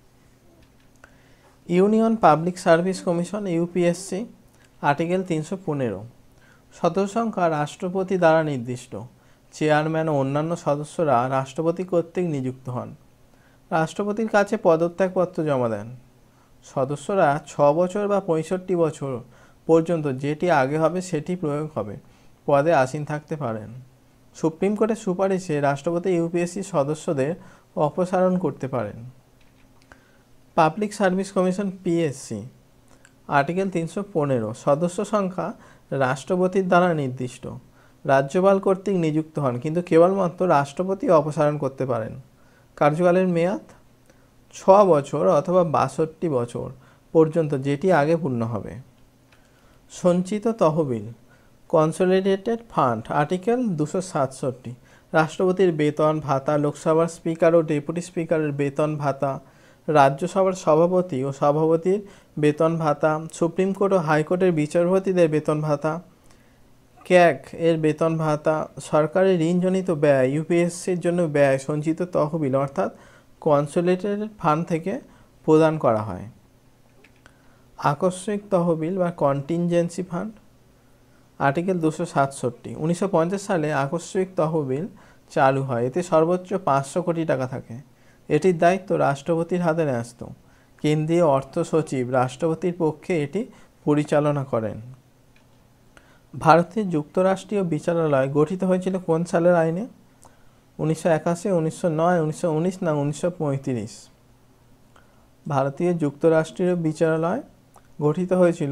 Union public service commission, UPSC, article 315। সদস্য সংখ্যা রাষ্ট্রপতি দ্বারা নির্দিষ্ট। চেয়ারম্যান ও অন্যান্য সদস্যরা রাষ্ট্রপতি কর্তৃক নিযুক্ত হন। রাষ্ট্রপতির কাছে পদত্যাগপত্র জমা দেন। সদস্যরা 6 বছর বা 65 বছর পর্যন্ত যেটি আগে হবে সেটি প্রয়োগ হবে পদে আসীন থাকতে পারেন। সুপ্রিম কোর্টের সুপারিশে রাষ্ট্রপতি ইউপিএসসি সদস্যদের অপসারণ করতে পারেন। Public service commission, PSC, article 315। সদস্য সংখ্যা রাষ্ট্রপতির দ্বারা নির্দিষ্ট। রাজ্যপাল কর্তৃক নিযুক্ত হন, কিন্তু কেবলমাত্র রাষ্ট্রপতি অপসারণ করতে পারেন। কার্যকালের মেয়াদ 6 বছর অথবা 62 বছর পর্যন্ত, যেটি আগে পূর্ণ হবে। সঞ্চিত তহবিল, কনসলিডেটেড ফান্ড, আর্টিকেল 267। রাষ্ট্রপতির বেতন ভাতা, লোকসভার স্পিকার ও ডেপুটি স্পিকারের বেতন ভাতা, রাজ্যসভার সভাপতি ও সভাপতির বেতন ভাতা, সুপ্রিম কোর্ট ও হাইকোর্টের বিচারপতিদের বেতন ভাতা, ক্যাগ এর বেতন ভাতা, সরকারের ঋণজনিত ব্যয়, ইউপিএসসির জন্য ব্যয় সঞ্চিত তহবিল অর্থাৎ কনসলিডেটেড ফান্ড থেকে প্রদান করা হয়। আকস্মিক তহবিল বা কন্টিনজেন্সি ফান্ড, আর্টিকেল 267। 1950 সালে আকস্মিক তহবিল চালু হয়। এতে সর্বোচ্চ 500 কোটি টাকা থাকে। এটির দায়িত্ব রাষ্ট্রপতির হাতে ন্যস্ত। কেন্দ্রীয় অর্থ সচিব রাষ্ট্রপতির পক্ষে এটি পরিচালনা করেন। ভারতের যুক্তরাষ্ট্রীয় বিচারালয় গঠিত হয়েছিল কোন সালের আইনে? 1981, 1909, 1919 না 1935? ভারতীয় যুক্তরাষ্ট্রীয় বিচারালয় গঠিত হয়েছিল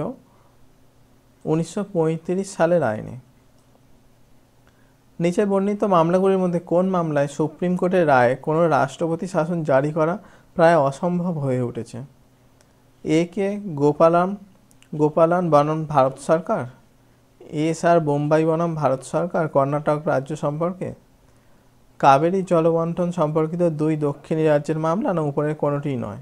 1935 সালের আইনে। নিচে বর্ণিত মামলাগুলির মধ্যে কোন মামলায় সুপ্রিম কোর্টের রায়ে কোনো রাষ্ট্রপতি শাসন জারি করা প্রায় অসম্ভব হয়ে উঠেছে? এ কে গোপালন বনাম ভারত সরকার, এস.আর. বোম্বাই বনাম ভারত সরকার কর্ণাটক রাজ্য সম্পর্কে, কাবেরী জলবন্টন সম্পর্কিত 2 দক্ষিণী রাজ্যের মামলা, না উপরের কোনোটিই নয়?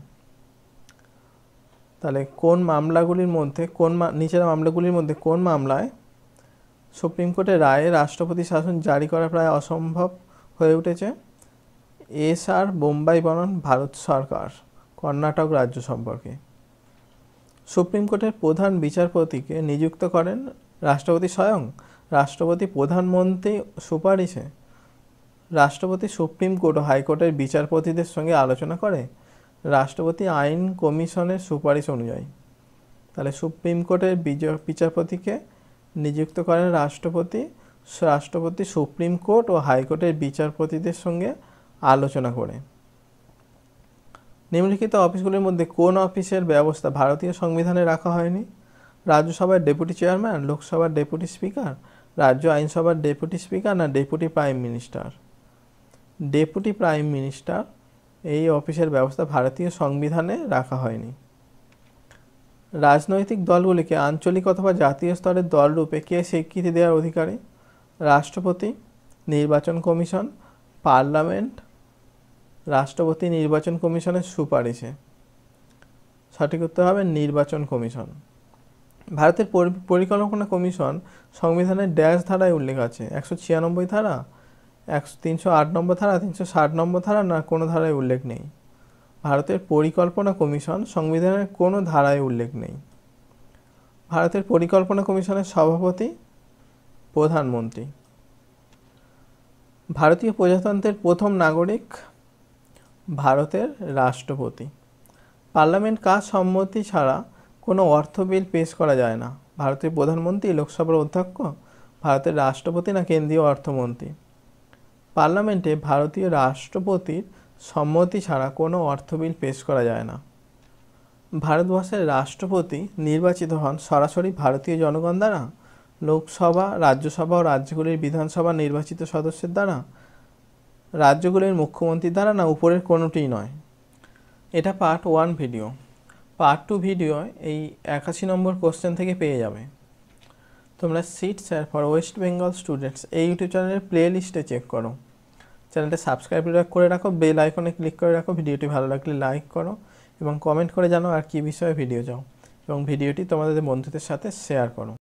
তাহলে কোন মামলাগুলির মধ্যে নিচের মামলাগুলির মধ্যে কোন মামলায় সুপ্রিম কোর্টের রায়ে রাষ্ট্রপতি শাসন জারি করা প্রায় অসম্ভব হয়ে উঠেছে? এস.আর. বোম্বাই বনাম ভারত সরকার কর্ণাটক রাজ্য সম্পর্কে। সুপ্রিম কোর্টের প্রধান বিচারপতিকে নিযুক্ত করেন রাষ্ট্রপতি স্বয়ং, রাষ্ট্রপতি প্রধানমন্ত্রী সুপারিশে, রাষ্ট্রপতি সুপ্রিম কোর্ট ও হাইকোর্টের বিচারপতিদের সঙ্গে আলোচনা করে, রাষ্ট্রপতি আইন কমিশনের সুপারিশ অনুযায়ী। তাহলে সুপ্রিম কোর্টের বিচারপতিকে নিযুক্ত করেন রাষ্ট্রপতি সুপ্রিম কোর্ট ও হাইকোর্টের বিচারপতিদের সঙ্গে আলোচনা করে। নিম্নলিখিত অফিসগুলির মধ্যে কোন অফিসের ব্যবস্থা ভারতীয় সংবিধানে রাখা হয়নি? রাজ্যসভার ডেপুটি চেয়ারম্যান, লোকসভার ডেপুটি স্পিকার, রাজ্য আইনসভার ডেপুটি স্পিকার, না deputy prime minister? Deputy prime minister এই অফিসের ব্যবস্থা ভারতীয় সংবিধানে রাখা হয়নি। রাজনৈতিক দলগুলিকে আঞ্চলিক অথবা জাতীয় স্তরের দলরূপে কে স্বীকৃতি দেওয়ার অধিকারী? রাষ্ট্রপতি, নির্বাচন কমিশন, পার্লামেন্ট, রাষ্ট্রপতি নির্বাচন কমিশনের সুপারিশে। সঠিক উত্তর হবে নির্বাচন কমিশন। ভারতের পরিকল্পনা কমিশন সংবিধানের ড্যাশ ধারায় উল্লেখ আছে? 196 ধারা, 308 নম্বর ধারা, 360 নম্বর ধারা, না কোনো ধারায় উল্লেখ নেই? ভারতের পরিকল্পনা কমিশন সংবিধানের কোনো ধারায় উল্লেখ নেই। ভারতের পরিকল্পনা কমিশনের সভাপতি প্রধানমন্ত্রী। ভারতীয় প্রজাতন্ত্রের প্রথম নাগরিক ভারতের রাষ্ট্রপতি। পার্লামেন্ট কার সম্মতি ছাড়া কোনো অর্থ বিল পেশ করা যায় না? ভারতের প্রধানমন্ত্রী, লোকসভার অধ্যক্ষ, ভারতের রাষ্ট্রপতি, না কেন্দ্রীয় অর্থমন্ত্রী? পার্লামেন্টে ভারতীয় রাষ্ট্রপতির সম্মতি ছাড়া কোনো অর্থ বিল পেশ করা যায় না। ভারতবর্ষের রাষ্ট্রপতি নির্বাচিত হন সরাসরি ভারতীয় জনগণ দ্বারা, লোকসভা, রাজ্যসভা ও রাজ্যগুলির বিধানসভা নির্বাচিত সদস্যের দ্বারা, রাজ্যগুলির মুখ্যমন্ত্রীর দ্বারা, না উপরের কোনোটিই নয়? এটা পার্ট 1 ভিডিও। পার্ট 2 ভিডিও এই 81 নম্বর কোশ্চেন থেকে পেয়ে যাবে। তোমরা sit sir for West Bengal students এই ইউটিউব চ্যানেলের প্লে লিস্টে চেক করো। চ্যানেলটা সাবস্ক্রাইব করে রাখো, বেল আইকনে ক্লিক করে রাখো। ভিডিওটি ভালো লাগলে লাইক করো এবং কমেন্ট করে জানাও আর কী বিষয়ে ভিডিও চাও, এবং ভিডিওটি তোমাদের বন্ধুদের সাথে শেয়ার করো।